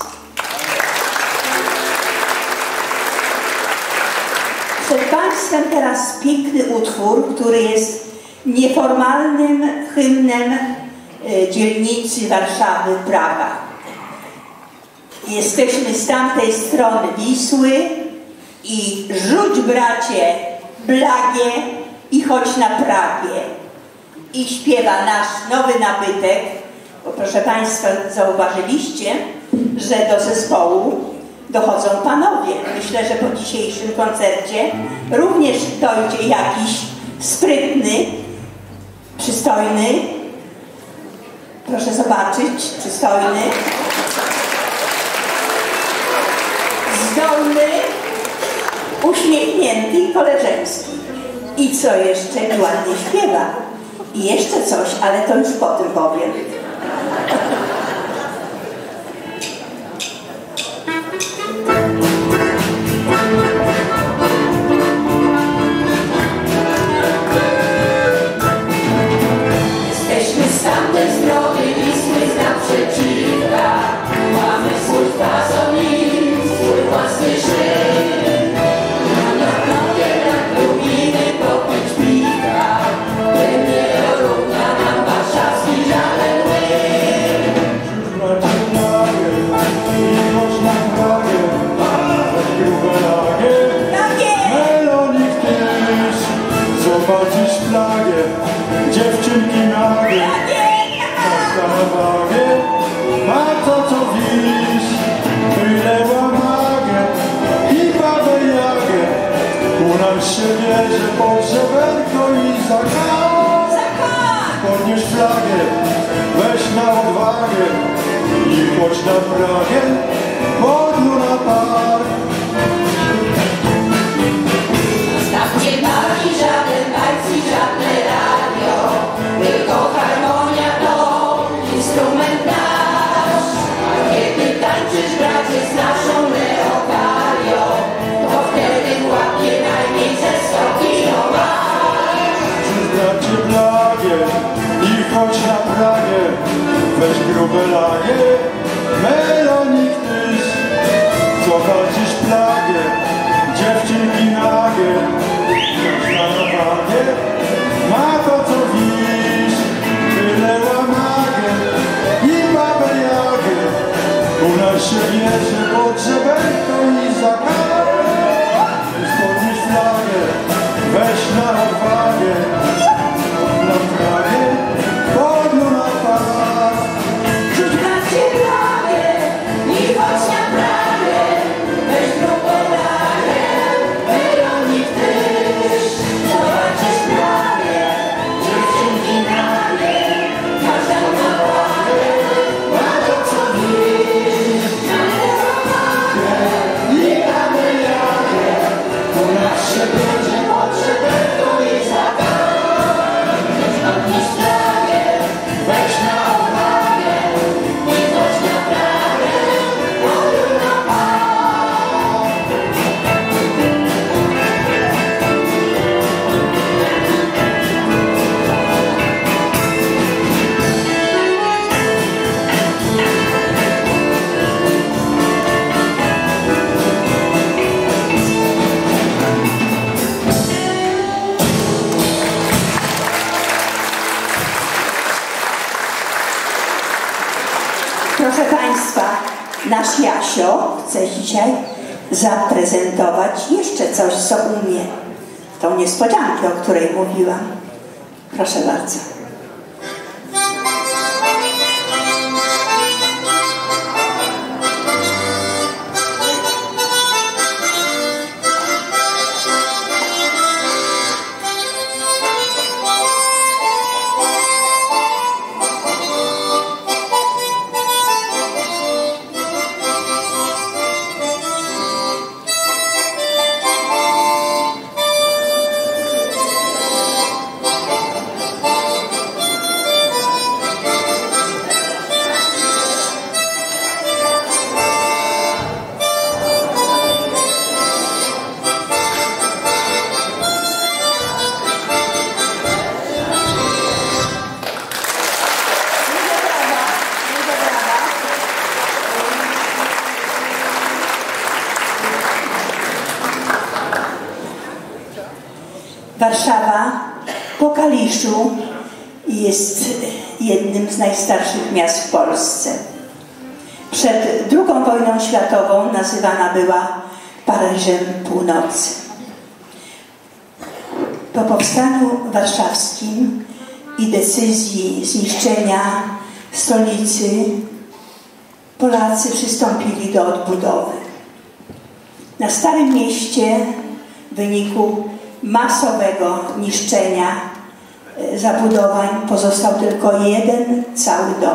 Przed Państwem teraz piękny utwór, który jest nieformalnym hymnem dzielnicy Warszawy, Praga. Jesteśmy z tamtej strony Wisły i rzuć, bracie, blagie i chodź na Pragię. I śpiewa nasz nowy nabytek, bo proszę Państwa, zauważyliście, że do zespołu dochodzą panowie. Myślę, że po dzisiejszym koncercie również dojdzie jakiś sprytny, przystojny, proszę zobaczyć, przystojny, zdolny, uśmiechnięty i koleżeński. I co jeszcze? Ładnie śpiewa. I jeszcze coś, ale to już potem powiem. Jesteśmy z tamtej strony Wisły, z naprzeciwka. Mamy swój fazonik, swój własny żyk. Na nowie na druginy popić piwka. Nie równa nam warszawski żaden łyk. I można prawie, nawet grube lagie. Melonik też, zobaczysz plagę. Dziewczynki nagie, maska na wagę. Ma to co widzisz, wylewa magę i babę jagę. U nas się bierze pod żeberko i zakaz. Podnieś flagę, weź na odwagę i chodź na Pragę, podlu na park. Tam nie bawi żaden bajc i żadne radio, tylko harmonia to instrument nasz. A kiedy tańczysz, bracie, z naszą Leokarią, to wtedy łapie najmniej ze sto kilo masz. Bracie blagie i chodź na Pragę, weź grube lagie, melonik tyś, zobaczysz plagę, dziewczynki nagie, maska na wagę, ma to co widzisz, wyleła magę i babę jagę, u nas się bierze pod żeberko i za karę. Podnieś flagę, weź na odwagę, na Pragę, podlu na park. Rzuć, bracie, blagę i chodź na Pragę, weź grubą lagę, melonik tyś. Zobaczysz plagę, dziewczynki nagie, każda ma wagę, ma to co widzisz. Każda ma wagę i babę Proszę Państwa, nasz Jasio chce dzisiaj zaprezentować jeszcze coś, co umie. Tą niespodziankę, o której mówiłam. Proszę bardzo. Warszawa po Kaliszu jest jednym z najstarszych miast w Polsce. Przed drugą wojną światową nazywana była Paryżem Północy. Po powstaniu warszawskim i decyzji zniszczenia stolicy Polacy przystąpili do odbudowy. Na Starym Mieście w wyniku masowego niszczenia zabudowań pozostał tylko jeden cały dom.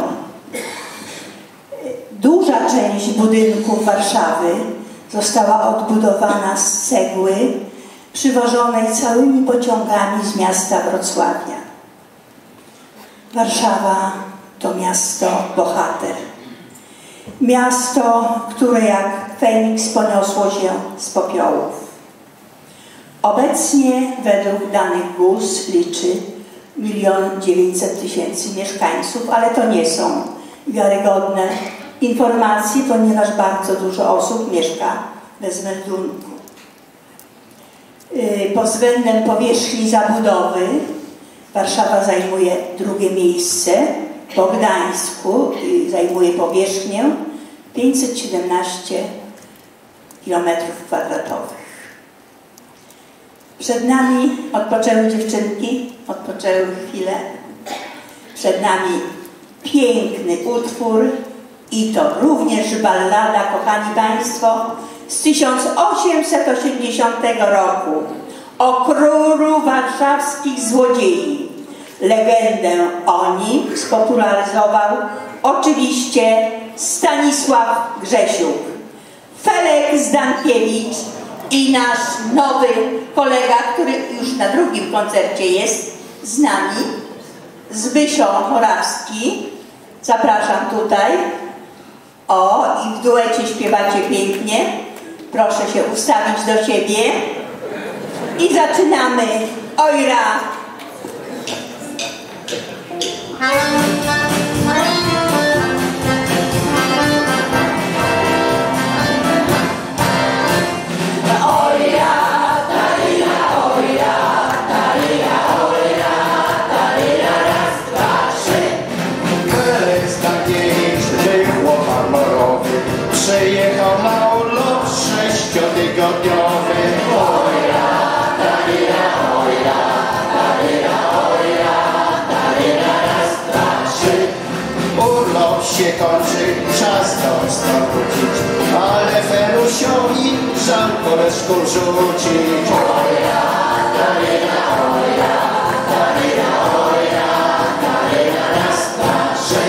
Duża część budynków Warszawy została odbudowana z cegły przywożonej całymi pociągami z miasta Wrocławia. Warszawa to miasto bohater. Miasto, które jak Feniks poniosło się z popiołów. Obecnie według danych G U S liczy milion dziewięćset tysięcy mieszkańców, ale to nie są wiarygodne informacje, ponieważ bardzo dużo osób mieszka bez meldunku. Pod względem powierzchni zabudowy Warszawa zajmuje drugie miejsce po Gdańsku i zajmuje powierzchnię pięćset siedemnaście kilometrów kwadratowych. Przed nami odpoczęły dziewczynki, odpoczęły chwilę. Przed nami piękny utwór i to również ballada, kochani Państwo, z tysiąc osiemset osiemdziesiątego roku o królu warszawskich złodziei. Legendę o nim spopularyzował oczywiście Stanisław Grzesiuk, Felek Zdankiewicz i nasz nowy kolega, który już na drugim koncercie jest z nami, Zbysio Morawski. Zapraszam tutaj. O, i w duecie śpiewacie pięknie. Proszę się ustawić do siebie. I zaczynamy. Ojra! Przyjechał na urlop sześciotygodniowy. Ojra, dalira, ojra, dalira, ojra, dalira, raz, dwa, trzy. Urlop się kończy, czas do stąd wrócić, ale Ferusiowi żal koleżką rzucić. Ojra, dalira, ojra, dalira, ojra, dalira, raz, dwa, trzy.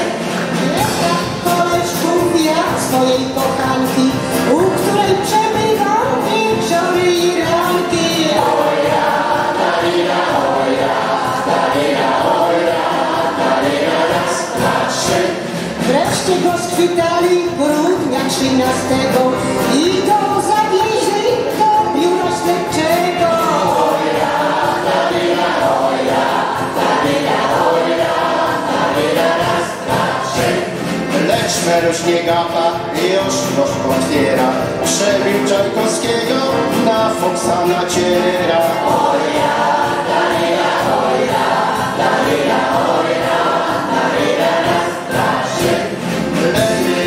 Swojej kochanki, u której przebywał wieczory i ranki. Ojra, dalira, ojra, dalira, ojra, dalira, raz, dwa, trzy. Wreszcie go schwytali grudnia trzynastego i go zawieźli do biura śledczego. Ojra, dalira, ojra, dalira, ojra, dalira, raz, dwa, trzy. Lecz Feruś nie gapa, już troszkę otwiera. Przebił Czajkowskiego, na Foksa naciera. Ojra, dalira, ojra, dalira, ojra, dalira, raz, dwa, trzy. Lepiej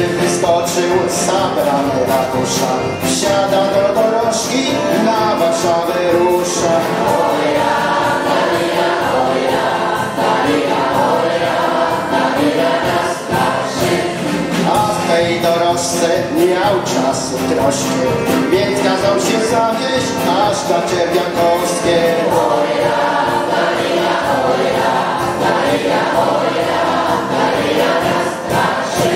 skoczył zabrany ratusza, wsiada do dorożki, na Warszawę rusza. Ojra, Maria, ojra, Maria, ojra, Maria nas straszy. A w tej dorożce miał czasu troszkę, więc kazał się zawieźć aż na Czerwiakowskie. Ojra, Maria, ojra, Maria, ojra, Maria nas straszy.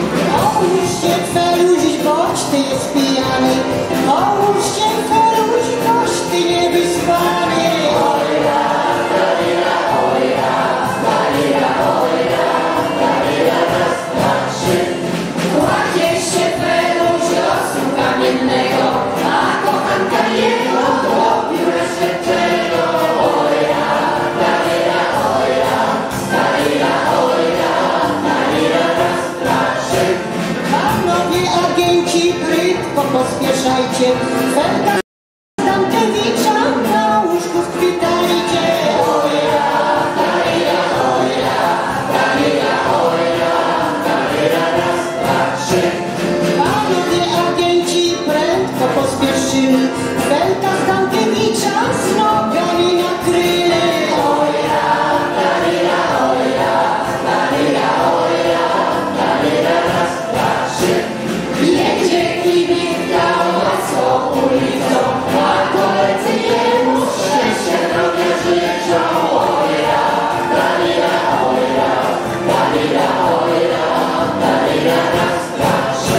Połóżcie Feluś, boś ty jest pijany. Połóżcie Feluś, boś ty niewyspany. Ojra, Maria, ojra, Maria, ojra, Maria nas straszy. Kładzie się Feluś do snu kamiennego, a kochanka jego do biura śledczego. Ojra, Maria, ojra, Maria, ojra, Maria nas straszy. Panowie agenci, prydko pospieszajcie. Felka Stankiewicza na łóżku skwitajcie. Ojra, Maria, ojra, Maria, ojra, Maria nas straszy. Panowie agenci, prędko pospieszyli. Felka Stankiewicza z nogami nakryli. Ojra, Maria, ojra, Maria, ojra, Maria nas straszy. Jedzie kibitka łaską ulicą, a koledzy jemu szczęście drogę życzą. Ojra, Maria, ojra, Maria, ojra, Maria nas straszy.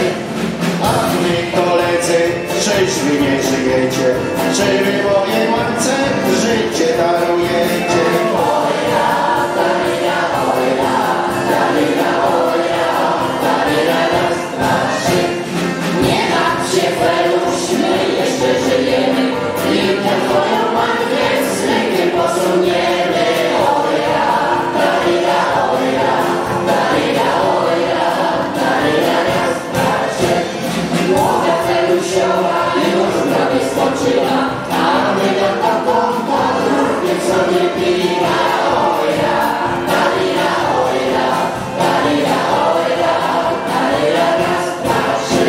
A wy koledzy, czyż wy nie żyjecie? Czy wy mojej matce życie darujecie? Ojra, Maria, ojra, Maria, ojra, Maria nas straszy. Nie martw się, Feluś, my jeszcze żyjemy i tę twoją matkę z lękiem posuniemy. Ojra, Maria, ojra, Maria, ojra, Maria nas straszy. Młoda Felusiowa już prawie skończyła, a my do takonka równie sobie piwa. Ojra, Maria, ojra, Maria, ojra, Maria nas straszy.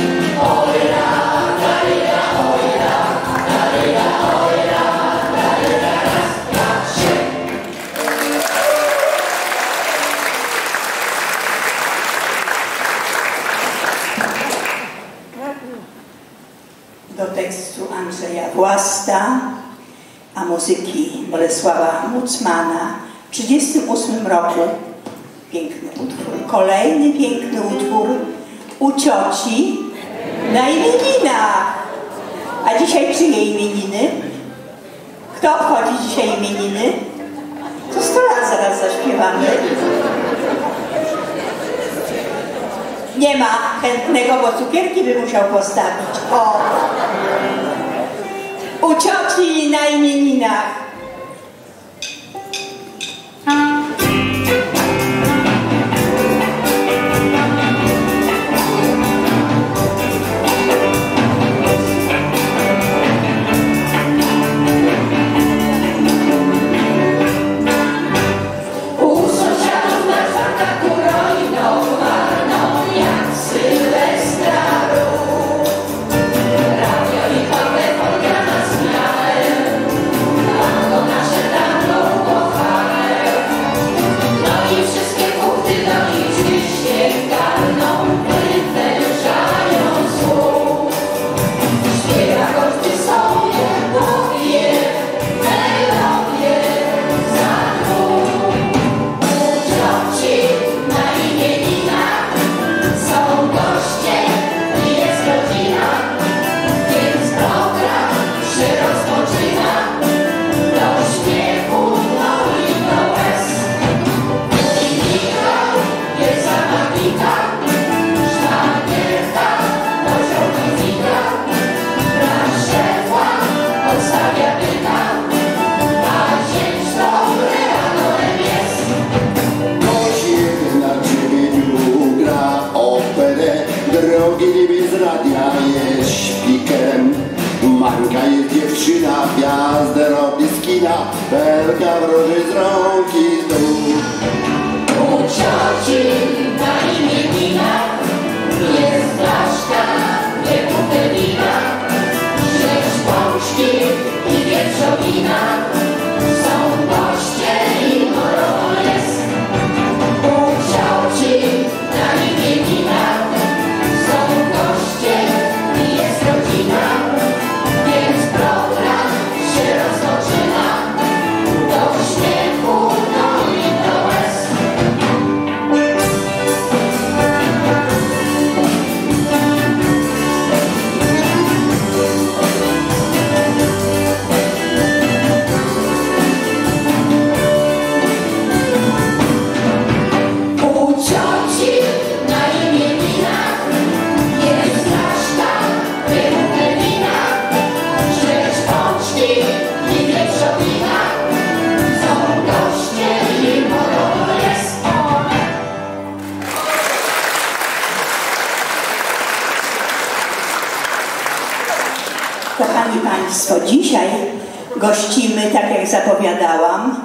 Ojra, Maria, ojra, Maria, ojra, Maria nas straszy. Do tekstu Andrzeja Własta, a muzyki Bolesława Mucmana w trzydziestym ósmym roku. Piękny utwór. Kolejny piękny utwór u cioci na imieninach. A dzisiaj czyje imieniny? Kto obchodzi dzisiaj imieniny? To sto lat zaraz zaśpiewamy. Nie ma chętnego, bo cukierki by musiał postawić. O! U cioci na imieninach. U sąsiadów na czwartaku rojną marną jak Sylwestra ruch. Radio i telefon gra na zmianę, tango nasze tango kochane. No i wszystkie punkty do nich ścieganą, wytężają słuch. Śpiewa każdy sobie powie, melodię za dwóch. U cioci na imieninach są goście i jest rodzina, więc program się rozpoczyna do śmiechu, no i do łez. I Michał jest za magika, szlagierka, poziom fizyka, brat szefa odstawia byka, a zięć dobry radonem jest. Ktoś jeden na dziewięciu gra operę, drogi niby z radia jest śpikerem. Mańka jest dziewczyna, gwiazdę robi z kina, belka wróży z rąk i z nóg. U cioci na imieninach jest Kochani Państwo, dzisiaj gościmy, tak jak zapowiadałam,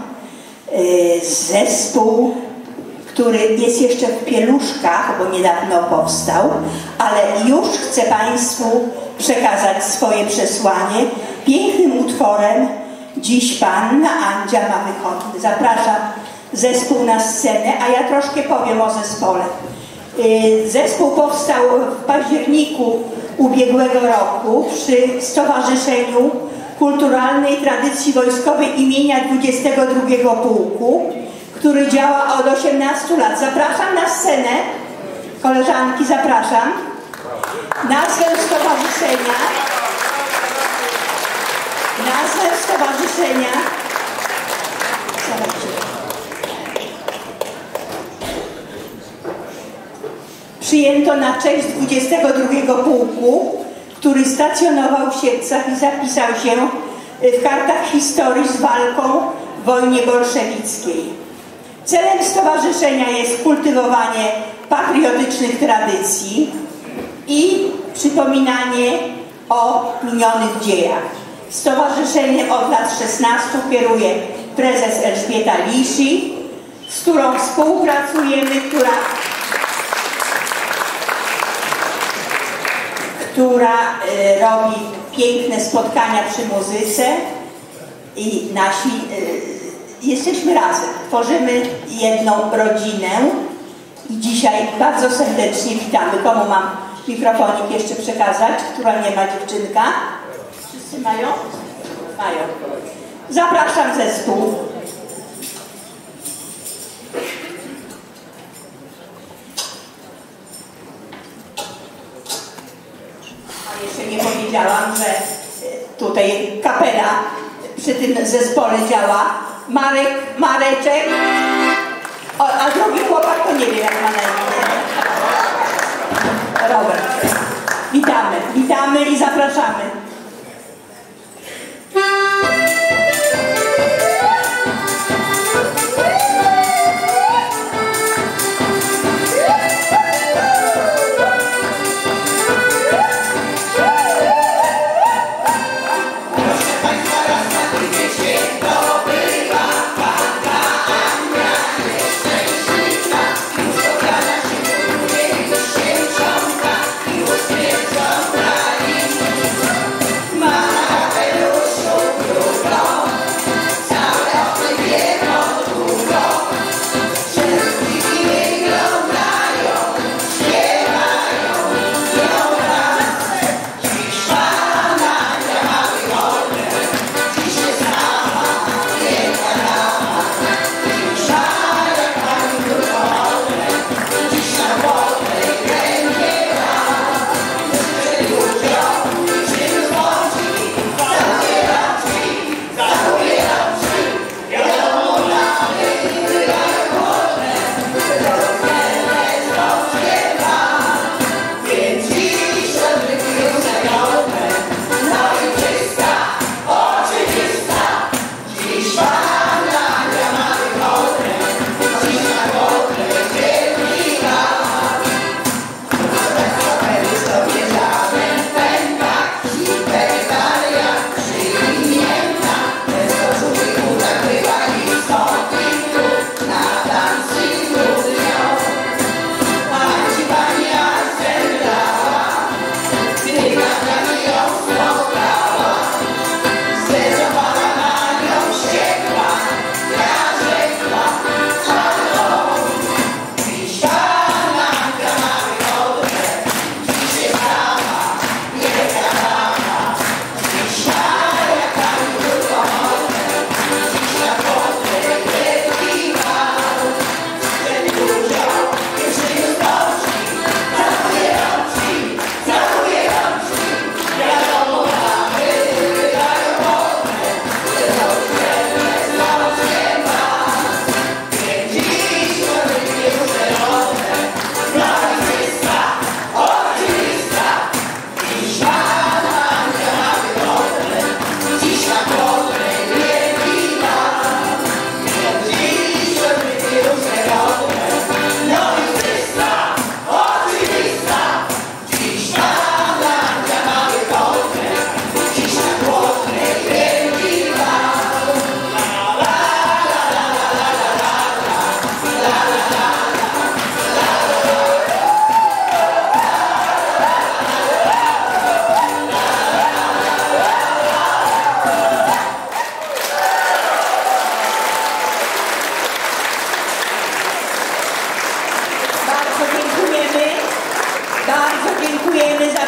zespół, który jest jeszcze w pieluszkach, bo niedawno powstał, ale już chcę Państwu przekazać swoje przesłanie pięknym utworem Dziś Panna Andzia ma wychodny. Zapraszam zespół na scenę, a ja troszkę powiem o zespole. Zespół powstał w październiku ubiegłego roku przy Stowarzyszeniu Kulturalnej Tradycji Wojskowej imienia dwudziestego drugiego Pułku, który działa od osiemnastu lat. Zapraszam na scenę. Koleżanki, zapraszam. Nazwę stowarzyszenia. Nazwę stowarzyszenia. Przyjęto na cześć dwudziestego drugiego Pułku, który stacjonował w Siedlcach i zapisał się w kartach historii z walką w wojnie bolszewickiej. Celem stowarzyszenia jest kultywowanie patriotycznych tradycji i przypominanie o minionych dziejach. Stowarzyszeniem od lat szesnastu kieruje prezes Elżbieta Liszy, z którą współpracujemy, która, która y, robi piękne spotkania przy muzyce i nasi y, jesteśmy razem, tworzymy jedną rodzinę i dzisiaj bardzo serdecznie witamy. Komu mam mikrofonik jeszcze przekazać, która nie ma dziewczynka? Wszyscy mają? Mają. Zapraszam zespół. A jeszcze nie powiedziałam, że tutaj kapela przy tym zespole działa. Marek, Mareczek, o, a drugi chłopak to nie wiem jak ma na imię. Robert. Witamy, witamy i zapraszamy. Miłość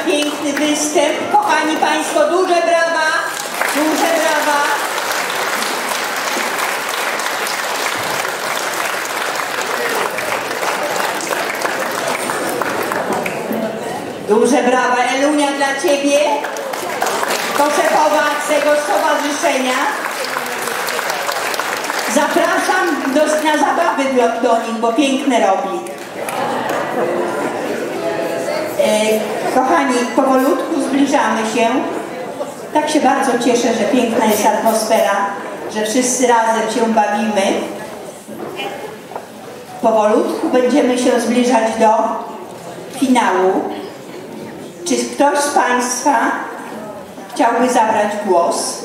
piękny występ. Kochani Państwo, duże brawa, duże brawa. Duże brawa, Elunia, dla Ciebie. To szefowa tego stowarzyszenia. Zapraszam do, na zabawy do, do nich, bo piękne robi. E, kochani, powolutku zbliżamy się. Tak się bardzo cieszę, że piękna jest atmosfera, że wszyscy razem się bawimy. Powolutku będziemy się zbliżać do finału. Czy ktoś z Państwa chciałby zabrać głos?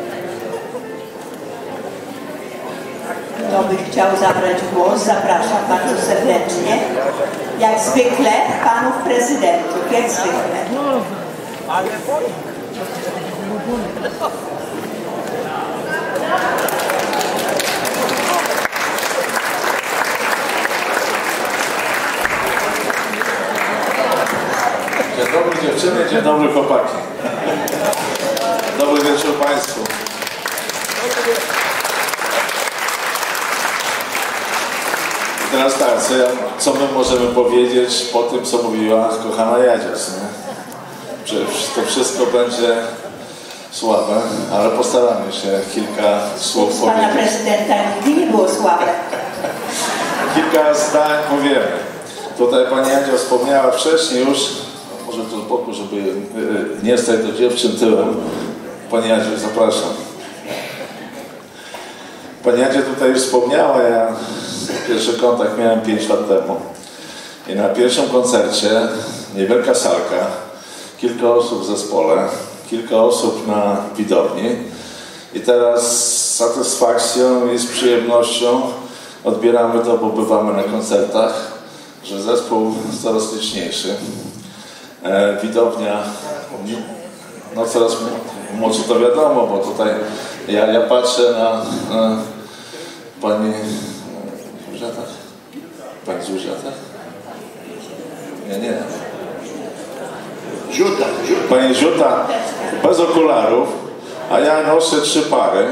Kto by chciał zabrać głos? Zapraszam bardzo serdecznie. Jak zwykle panów prezydentów, jak zwykle. Dzień dobry dziewczyny, dzień dobry chłopaki. Dobry wieczór Państwu. I teraz tak, co, ja, co my możemy powiedzieć po tym, co mówiła kochana Jadzios, nie? Przecież to wszystko będzie słabe, ale postaramy się kilka słów Z powiedzieć. pana prezydenta nigdy nie było słabe. Kilka zdań powiemy. Tutaj pani Jadzia wspomniała wcześniej już, może tu z boku, żeby nie stać do dziewczyn tyłem. Pani Jadziu, zapraszam. Pani Jadzia tutaj już wspomniała, ja pierwszy kontakt miałem pięć lat temu. I na pierwszym koncercie, niewielka salka, kilka osób w zespole, kilka osób na widowni. I teraz z satysfakcją i z przyjemnością odbieramy to, bo bywamy na koncertach, że zespół coraz liczniejszy. E, widownia, no coraz mocno to wiadomo, bo tutaj ja, ja patrzę na e, pani Zuzia, pani Zuzia, tak? Nie, nie. Ziuta, ziuta. Pani Ziuta bez okularów, a ja noszę trzy pary.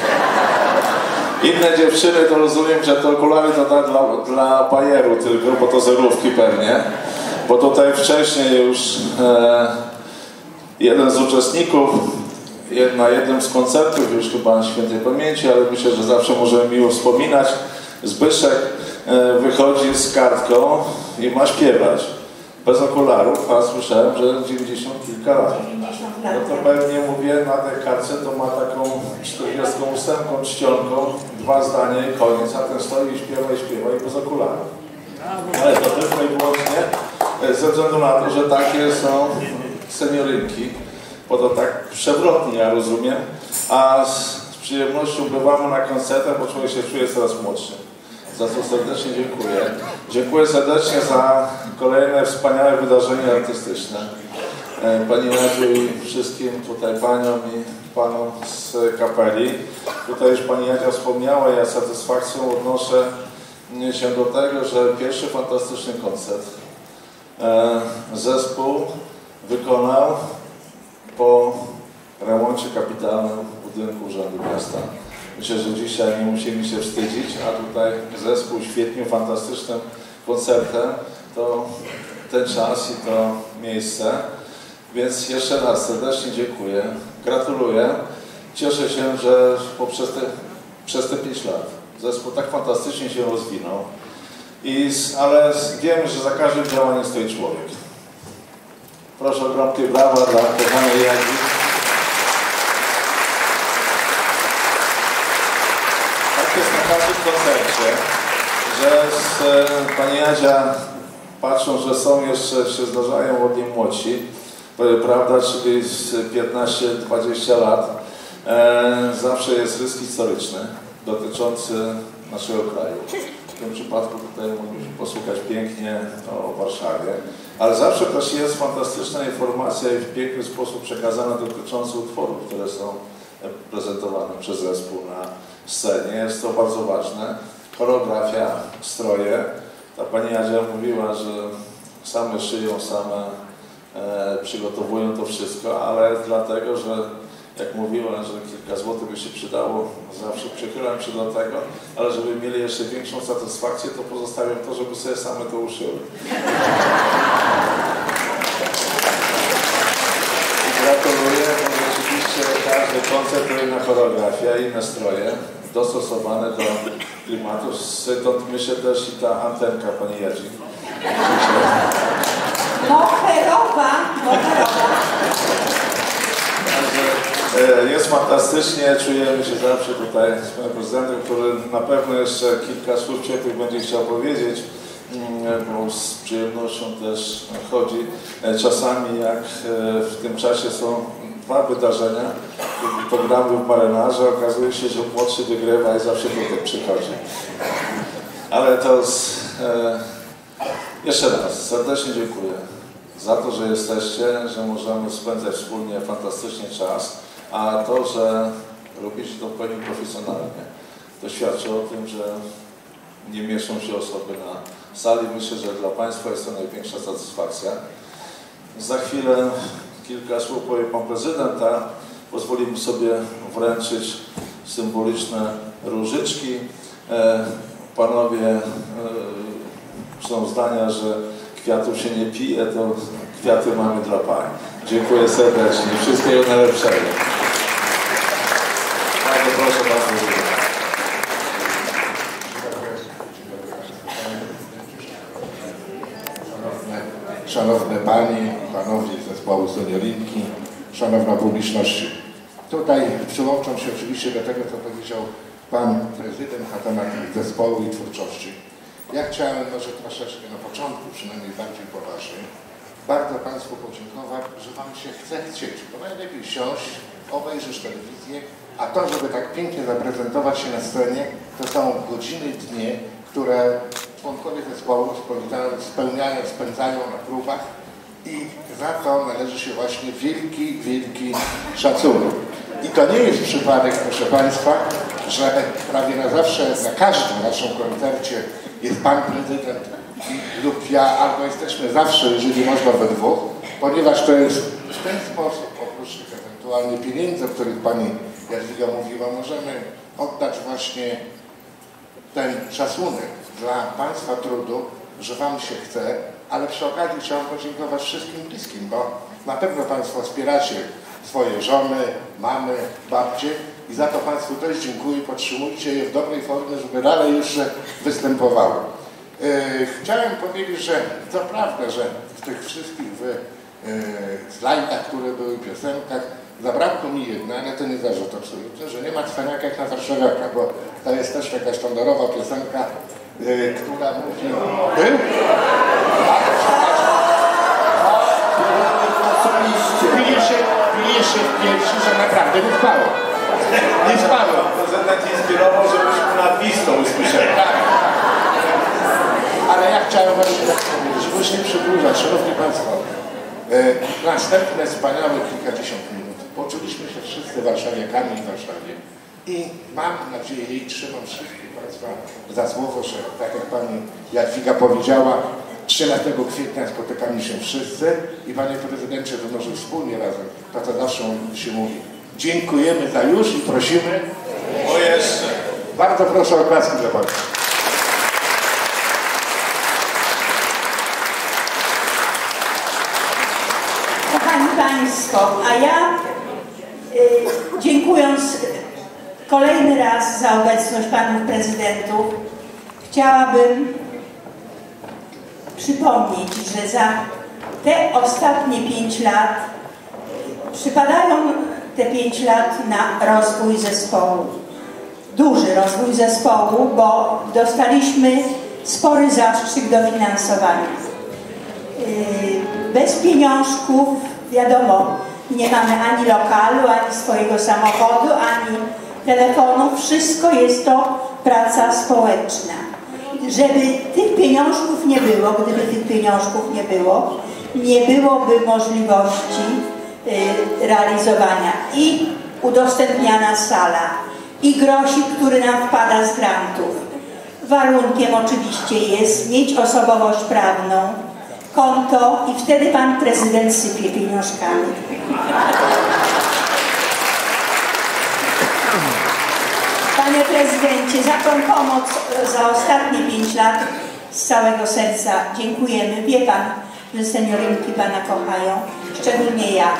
Inne dziewczyny to rozumiem, że te okulary to da dla, dla bajeru tylko, bo to zerówki pewnie. Bo tutaj wcześniej już e, jeden z uczestników jed, na jednym z koncertów, już chyba świętej pamięci, ale myślę, że zawsze możemy miło wspominać, Zbyszek e, wychodzi z kartką i ma śpiewać. Bez okularów, a słyszałem, że dziewięćdziesiąt kilka lat. No to pewnie mówię, na tej kartce to ma taką czterdziestoósemką czcionką, dwa zdania i koniec, a ten stoi i śpiewa i śpiewa i bez okularów. Ale to tylko i wyłącznie ze względu na to, że takie są seniorynki, bo to tak przewrotnie, ja rozumiem, a z przyjemnością bywamy na koncertach, bo człowiek się czuje coraz młodszy. Za co serdecznie dziękuję. Dziękuję serdecznie za kolejne wspaniałe wydarzenia artystyczne. Pani Jadziu i wszystkim tutaj paniom i panom z kapeli. Tutaj już pani Jadzia wspomniała, ja z satysfakcją odnoszę się do tego, że pierwszy fantastyczny koncert zespół wykonał po remoncie kapitalnym budynku Urzędu Miasta. Myślę, że dzisiaj nie musimy się wstydzić, a tutaj zespół świetnym, fantastycznym koncertem to ten czas i to miejsce. Więc jeszcze raz serdecznie dziękuję, gratuluję. Cieszę się, że poprzez te, przez te pięć lat zespół tak fantastycznie się rozwinął. I, ale wiemy, że za każdym działaniem stoi człowiek. Proszę o gromkie brawa dla kochanej Jadzi. Tak jest na każdym koncercie, że z, e, pani Jadzia, patrząc, że są jeszcze, się zdarzają od niej młodsi, prawda, czyli piętnaście dwadzieścia lat, e, zawsze jest rys historyczny dotyczący naszego kraju. W tym przypadku tutaj mogliśmy posłuchać pięknie o Warszawie, ale zawsze też jest fantastyczna informacja i w piękny sposób przekazana dotycząca utworów, które są prezentowane przez zespół na scenie. Jest to bardzo ważne. Choreografia, stroje. Ta pani Jadzia mówiła, że same szyją, same e, przygotowują to wszystko, ale dlatego, że jak mówiłem, że kilka złotych by się przydało, zawsze przychylam się do tego, ale żeby mieli jeszcze większą satysfakcję, to pozostawiam to, żeby sobie same to uszyły. I gratuluję, bo rzeczywiście każdy koncert to inna choreografia, inne stroje, dostosowane do klimatu, stąd myślę też i ta antenka pani Jadzi. Moherowa, moherowa. Jest fantastycznie, czujemy się zawsze tutaj z panem prezydentem, który na pewno jeszcze kilka słów ciepłych będzie chciał powiedzieć, bo z przyjemnością też chodzi. Czasami jak w tym czasie są dwa wydarzenia, to gramy w marynarze, okazuje się, że młodszy wygrywa i zawsze tutaj przychodzi. Ale to z, e, jeszcze raz serdecznie dziękuję za to, że jesteście, że możemy spędzać wspólnie fantastycznie czas, a to, że robicie to w pełni profesjonalnie, to świadczy o tym, że nie mieszczą się osoby na sali. Myślę, że dla Państwa jest to największa satysfakcja. Za chwilę kilka słów powie Pan Prezydent, a pozwolimy sobie wręczyć symboliczne różyczki. E, panowie e, są zdania, że kwiatów się nie pije, to kwiaty mamy dla Pań. Dziękuję serdecznie. Wszystkiego najlepszego. Bardzo proszę bardzo. Szanowne Panie, Panowie z zespołu Seniorinki, Szanowna Publiczność. Tutaj przyłączam się oczywiście do tego, co powiedział Pan Prezydent na temat zespołu i twórczości. Ja chciałem może troszeczkę na początku, przynajmniej bardziej poważnie, bardzo Państwu podziękować, że Wam się chce chcieć, bo najlepiej siąść, obejrzeć telewizję, a to, żeby tak pięknie zaprezentować się na scenie, to są godziny, dnie, które członkowie zespołu spełniają, spędzają na próbach i za to należy się właśnie wielki, wielki szacunek. I to nie jest przypadek, proszę Państwa, że prawie na zawsze, na każdym naszym koncercie jest Pan Prezydent i, lub ja, albo jesteśmy zawsze, jeżeli można, we dwóch, ponieważ to jest w ten sposób, oprócz tych ewentualnie pieniędzy, o których Pani Jadwiga mówiła, możemy oddać właśnie ten szacunek dla Państwa trudu, że Wam się chce, ale przy okazji chciałem podziękować wszystkim bliskim, bo na pewno Państwo wspieracie swoje żony, mamy, babcie i za to Państwu też dziękuję, podtrzymujcie je w dobrej formie, żeby dalej jeszcze występowały. Yy, chciałem powiedzieć, że co prawda, że w tych wszystkich yy, slajdach, które były w piosenkach, zabrakło mi jedna, ale to nie zarzut absolutnie, że nie ma cwaniaka jak na warszawiaka, bo to jest też taka sztandarowa piosenka, yy, która mówi... Był? Bije się, bije się w piersi, że naprawdę nie spało. Nie spało. Prezydent inspirował, żebyśmy na blisko usłyszeli. Tak. Ale ja chciałem właśnie tak powiedzieć, żeby już nie przedłużać, Szanowni Państwo, e, następne wspaniałe kilkadziesiąt minut. Poczuliśmy się wszyscy warszawiakami w Warszawie i mam nadzieję i trzymam wszystkich Państwa za słowo, że tak jak Pani Jadwiga powiedziała, trzynastego kwietnia spotykamy się wszyscy i Panie Prezydencie, to może wspólnie razem, to co zawsze się mówi. Dziękujemy za już i prosimy o jeszcze. Bardzo proszę o oklaski dla Państwa. Kochani Państwo, a ja y, dziękując kolejny raz za obecność Panów Prezydentów, chciałabym przypomnieć, że za te ostatnie pięć lat przypadają te pięć lat na rozwój zespołu. Duży rozwój zespołu, bo dostaliśmy spory zastrzyk dofinansowania. Bez pieniążków, wiadomo, nie mamy ani lokalu, ani swojego samochodu, ani telefonu. Wszystko jest to praca społeczna. Żeby tych pieniążków nie było, gdyby tych pieniążków nie było, nie byłoby możliwości y, realizowania i udostępniana sala, i grosik, który nam wpada z grantów. Warunkiem oczywiście jest mieć osobowość prawną, konto i wtedy pan prezydent sypie pieniążkami. Panie prezydencie, za tą pomoc za ostatnie pięć lat z całego serca dziękujemy. Wie pan, że seniorynki pana kochają, szczególnie ja.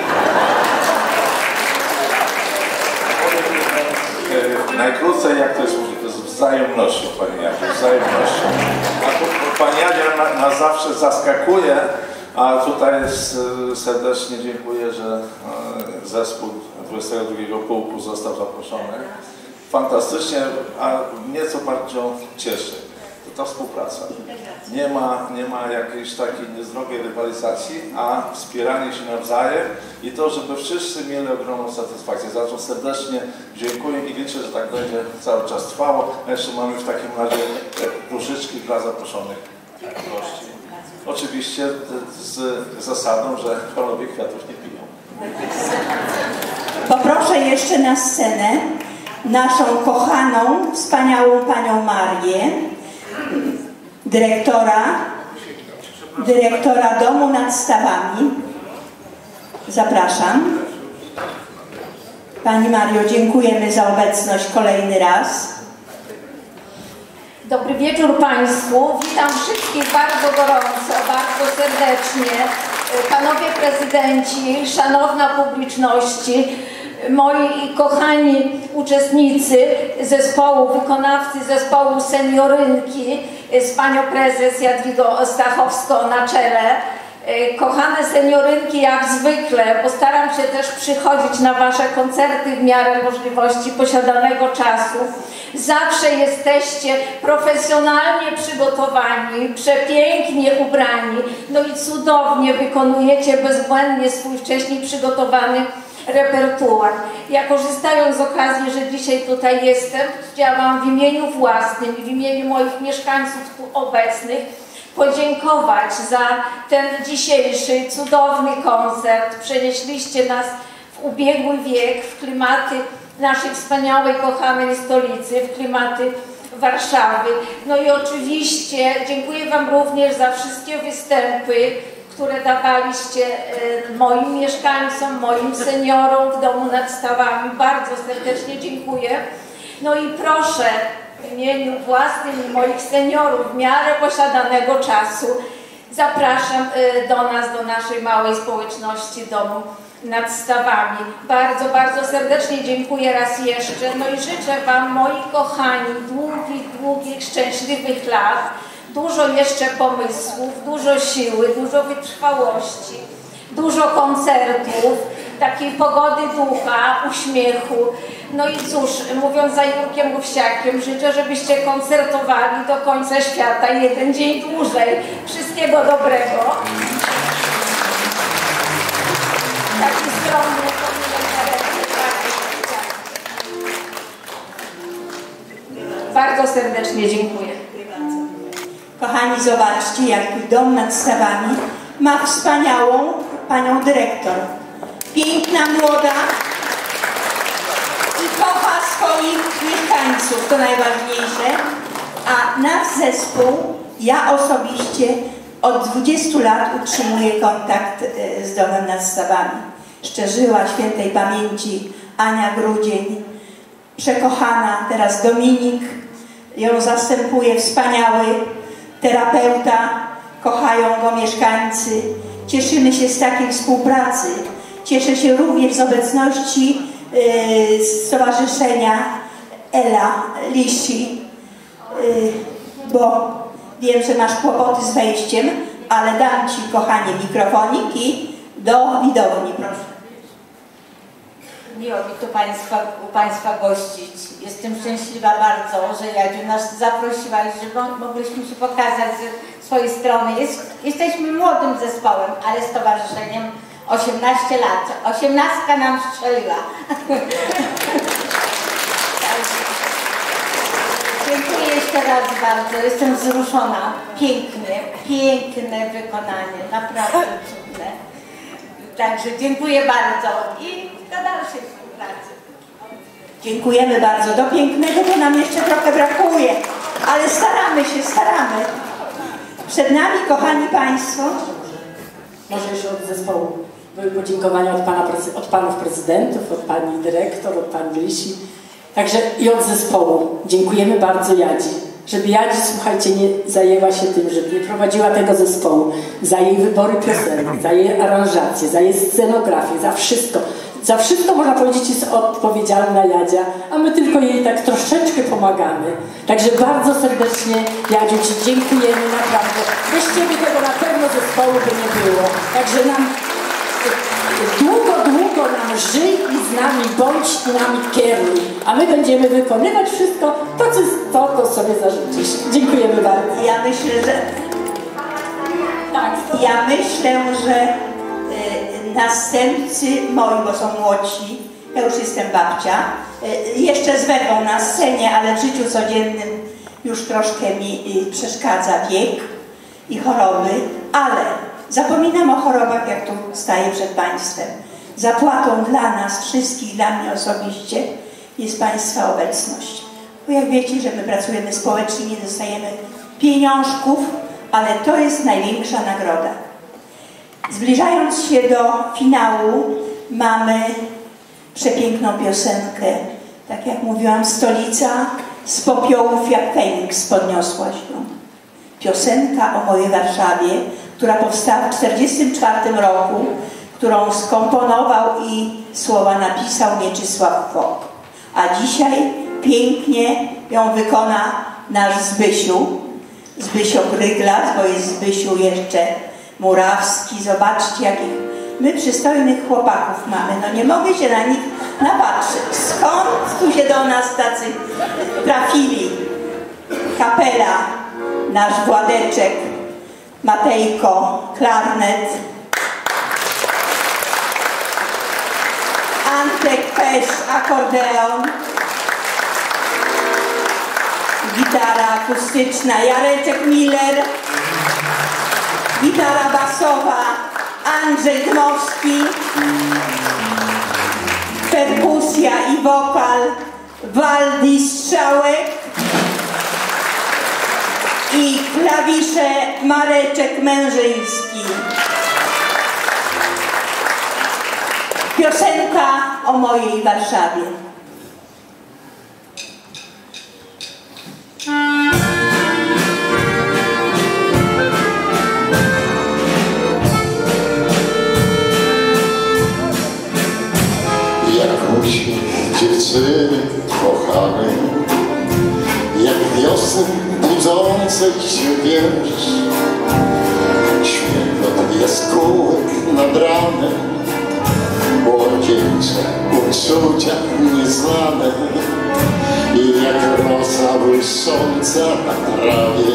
Najkrócej, jak to jest z wzajemnością, Pani Janiu, wzajemnością. A tu Pani Jania nas zawsze zaskakuje, a tutaj serdecznie dziękuję, że zespół dwudziestego drugiego pułku został zaproszony. Fantastycznie, a mnie co bardzo cieszy, to ta współpraca. Nie ma, nie ma jakiejś takiej niezdrowej rywalizacji, a wspieranie się nawzajem i to, żeby wszyscy mieli ogromną satysfakcję. Za to serdecznie dziękuję i liczę, że tak będzie cały czas trwało. A jeszcze mamy w takim razie różyczki dla zaproszonych gości. Oczywiście z zasadą, że panowie kwiatów nie piją. Poproszę jeszcze na scenę naszą kochaną, wspaniałą panią Marię, dyrektora, dyrektora Domu nad Stawami. Zapraszam. Pani Mario, dziękujemy za obecność kolejny raz. Dobry wieczór Państwu. Witam wszystkich bardzo gorąco, bardzo serdecznie. Panowie prezydenci, szanowna publiczności, moi kochani uczestnicy zespołu, wykonawcy zespołu Seniorynki z panią prezes Jadwigą Stachowską na czele. Kochane seniorynki, jak zwykle postaram się też przychodzić na wasze koncerty w miarę możliwości posiadanego czasu. Zawsze jesteście profesjonalnie przygotowani, przepięknie ubrani, no i cudownie wykonujecie bezbłędnie swój wcześniej przygotowany repertuar. Ja, korzystając z okazji, że dzisiaj tutaj jestem, chciałam w imieniu własnym i w imieniu moich mieszkańców tu obecnych podziękować za ten dzisiejszy cudowny koncert. Przenieśliście nas w ubiegły wiek, w klimaty naszej wspaniałej, kochanej stolicy, w klimaty Warszawy. No i oczywiście dziękuję wam również za wszystkie występy, które dawaliście moim mieszkańcom, moim seniorom w Domu nad Stawami. Bardzo serdecznie dziękuję. No i proszę w imieniu własnym i moich seniorów w miarę posiadanego czasu zapraszam do nas, do naszej małej społeczności Domu nad Stawami. Bardzo, bardzo serdecznie dziękuję raz jeszcze. No i życzę wam, moi kochani, długich, długich, szczęśliwych lat. Dużo jeszcze pomysłów, dużo siły, dużo wytrwałości, dużo koncertów, takiej pogody ducha, uśmiechu. No i cóż, mówiąc za Jurkiem Owsiakiem, życzę, żebyście koncertowali do końca świata jeden dzień dłużej. Wszystkiego dobrego. Taki skromny powinienem. Bardzo serdecznie dziękuję. Kochani, zobaczcie, jak Dom nad Stawami ma wspaniałą panią dyrektor. Piękna, młoda i kocha swoich mieszkańców, to najważniejsze. A nasz zespół, ja osobiście od dwudziestu lat utrzymuję kontakt z Domem nad Stawami. Szczerzyła świętej pamięci Ania Grudzień, przekochana, teraz Dominik, ją zastępuje, wspaniały terapeuta, kochają go mieszkańcy. Cieszymy się z takiej współpracy. Cieszę się również z obecności yy, Stowarzyszenia Ela Lisi, yy, bo wiem, że masz kłopoty z wejściem, ale dam ci, kochanie, mikrofonik i do widowni, proszę. Miło mi tu państwa, u Państwa gościć. Jestem szczęśliwa bardzo, że Jadziu nas zaprosiłaś, że mogliśmy się pokazać ze swojej strony. Jest, jesteśmy młodym zespołem, ale stowarzyszeniem osiemnaście lat. Osiemnastka nam strzeliła. Dziękuję jeszcze raz bardzo. Jestem wzruszona. Piękne, piękne wykonanie. Naprawdę cudne. Także dziękuję bardzo i do dalszej współpracy. Dziękujemy bardzo. Do pięknego to nam jeszcze trochę brakuje, ale staramy się, staramy. Przed nami, kochani Państwo, może jeszcze od zespołu były podziękowania od, pana, od panów prezydentów, od pani dyrektor, od pani Lisi. Także i od zespołu dziękujemy bardzo Jadzi, żeby Jadzi, słuchajcie, nie zajęła się tym, żeby nie prowadziła tego zespołu, za jej wybory piosenek, za jej aranżację, za jej scenografię, za wszystko. Za wszystko, można powiedzieć, jest odpowiedzialna Jadzia, a my tylko jej tak troszeczkę pomagamy. Także bardzo serdecznie, Jadziu, Ci dziękujemy naprawdę. Bez Ciebie tego na pewno zespołu by nie było. Także nam długo, długo nam żyj i z nami bądź i nami kieruj. A my będziemy wykonywać wszystko, to co to, to sobie zażyczysz. Dziękujemy bardzo. Ja myślę, że... Tak, ja myślę, że następcy moi, bo są młodsi, ja już jestem babcia, jeszcze zwegą na scenie, ale w życiu codziennym już troszkę mi przeszkadza wiek i choroby, ale zapominam o chorobach, jak tu staję przed Państwem. Zapłatą dla nas wszystkich, dla mnie osobiście, jest Państwa obecność. Bo jak wiecie, że my pracujemy społecznie, nie dostajemy pieniążków, ale to jest największa nagroda. Zbliżając się do finału, mamy przepiękną piosenkę. Tak jak mówiłam, stolica z popiołów jak Feniks podniosła się. Piosenka o mojej Warszawie, która powstała w tysiąc dziewięćset czterdziestym czwartym roku, którą skomponował i słowa napisał Mieczysław Fok. A dzisiaj pięknie ją wykona nasz Zbysiu, Zbysio Gryglas, bo jest Zbysiu jeszcze Murawski. Zobaczcie, jakich my przystojnych chłopaków mamy. No nie mogę się na nich napatrzeć. Skąd tu się do nas tacy trafili? Kapela, nasz Władeczek, Matejko, klarnet, Antek Pesz, akordeon, gitara akustyczna, Jareczek Miller, gitara basowa, Andrzej Dmowski, perkusja i wokal, Waldi Strzałek i klawisze Mareczek Mężyński. Piosenka o mojej Warszawie. Dziewczyny kochane, jak wiosny budzącej się wiersz, śmiech od jaskółek nad ranem, młodzieńcze uczucia nieznane, i jak rosa błysząca na trawie,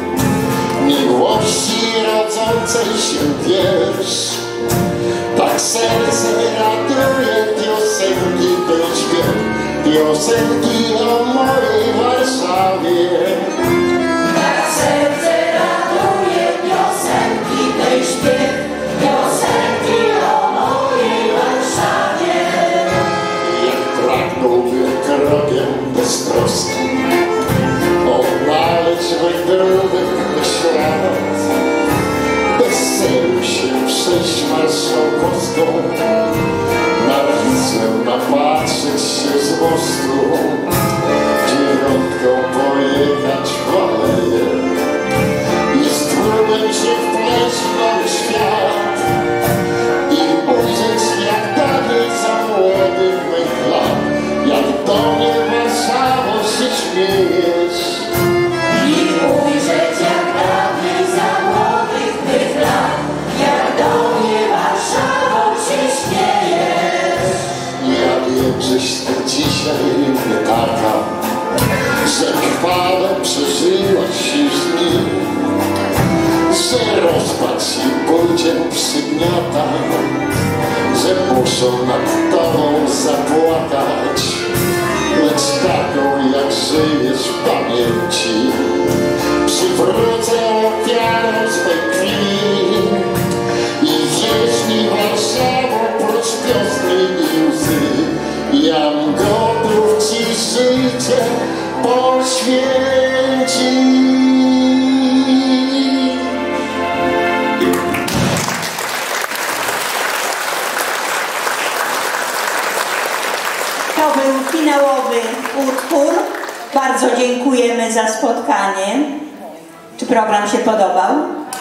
miłości rodzącej się wiersz. Tak serce raduje piosenki ten śpiew, piosenki o mojej Warszawie. Tak serce raduje piosenki ten śpiew, piosenki o mojej Warszawie. Jak pragnąłbym krokiem beztroskim odnaleźć wędrówek świat, bez celu się przejść marszałkowską, na Wisłę napatrzeć się z mostu, dziewiątką pojechać w aleję i z trudem się wpleść w nowy świat i ujrzeć, jak dalej za młodych mych lat, jak do mnie Warszawo się śmiejesz. I ujrzeć, jak dawniej za młodych mych lat, jak do mnie Warszawą się śmiejesz. Ja wiem, żeś ty dzisiaj nie taka, że chwałę przeżyłaś już z nim, że rozpacz i ból cię przygniata, że muszą nad tobą zapłakać, lecz taką jak żyjesz w pamięci przywrócę ofiarą swej krwi i wierz mi Warszawo, prócz piosny i łzy, jam gotów ci życie poświęcić. utwór. Bardzo dziękujemy za spotkanie. Czy program się podobał?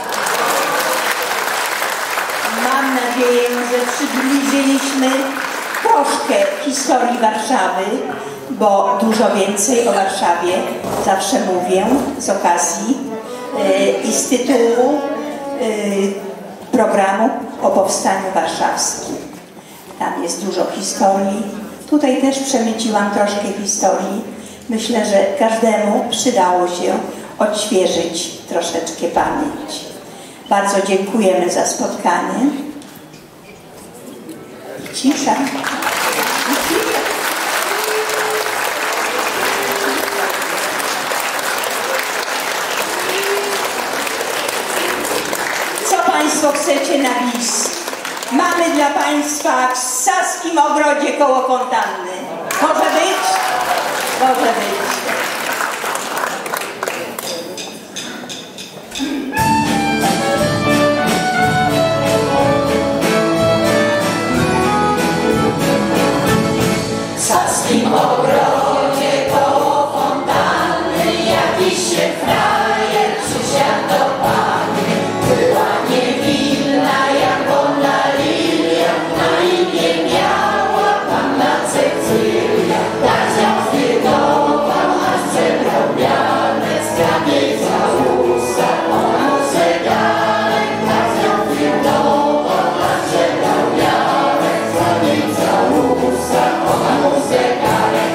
Mam nadzieję, że przybliżyliśmy troszkę historii Warszawy, bo dużo więcej o Warszawie zawsze mówię z okazji yy, i z tytułu yy, programu o Powstaniu Warszawskim. Tam jest dużo historii. Tutaj też przemyciłam troszkę historii. Myślę, że każdemu przydało się odświeżyć troszeczkę pamięć. Bardzo dziękujemy za spotkanie. Cisza. Co Państwo chcecie na bis? Mamy dla Państwa w Saskim Ogrodzie koło fontanny. Może być? Może być. W Saskim Ogrodzie koło fontanny jakiś się frajer przysiadł do pani. Była niewinna jak wolna lilia, na imię miała panna Cecylia. Tak z nią zbiegował, aż zebrał mianę, skradł jej za usta, ona mu zegarek. Tak z nią zbiegował, aż zebrał mianę, skradł jej za usta, ona mu zegarek.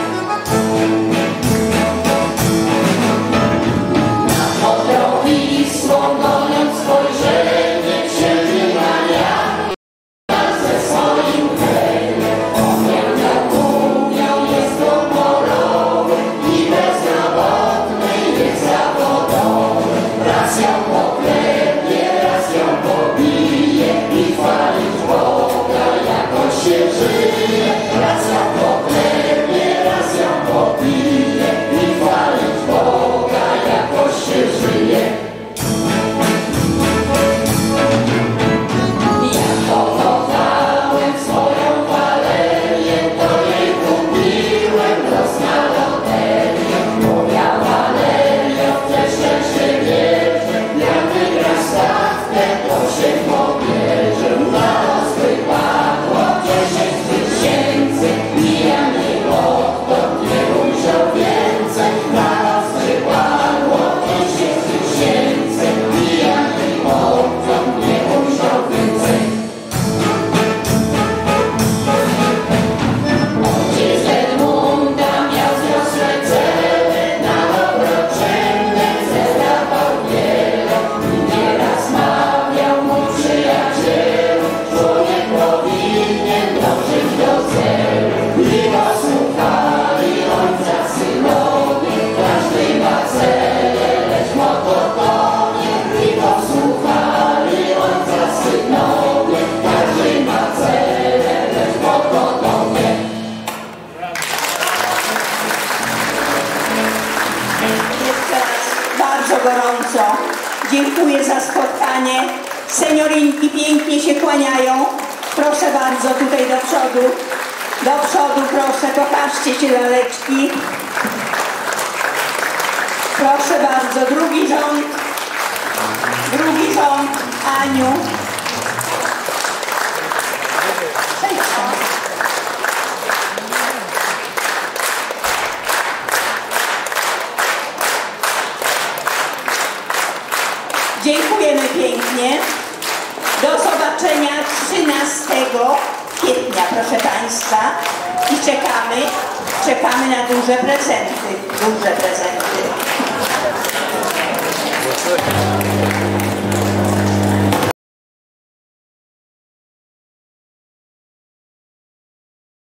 Na modrą Wisłą goniąc spojrzenie, wsiedli na Jan ze swoim kręgiem. On miał umiał, jest honorowy i bezrobotny, jest zawodowy. Raz ją poklepie, raz ją pobije i chwalić Boga, jakoś się żyje. Raz ją poklepie, raz ją pobije i chwalić Boga, jakoś się żyje. Jak pokochałem swoją Walerię, to jej kupiłem los na loterię. Moja Waleria w te szczęście wierzy, jak wygra stawkę, to się pobierze. Na los wypadło dziesięć tysięcy i ja nie odtąd nie ujrzał więcej. Na los wypadło dziesięć tysięcy i ja nie odtąd nie ujrzał więcej. Ojciec Edmunda miał wzrosłe cele, na dobroczynne zdawał wiele. I nieraz mawiał mu przyjacielu, człowiek powinien dążyć do celu. I posłuchali ojca synowie, każdy ma cele, lecz mototonie. I posłuchali ojca synowie, każdy ma cele, lecz mototonie. Jeszcze raz bardzo gorąco dziękuję za spotkanie. Seniorinki pięknie się kłaniają. Proszę bardzo tutaj do przodu. Do przodu proszę, pokażcie się laleczki. Proszę bardzo, drugi rząd. Drugi rząd, Aniu. Przejdź tam. Dziękujemy pięknie. Do zobaczenia trzynastego kwietnia, proszę Państwa. I czekamy, czekamy na duże prezenty. Duże prezenty.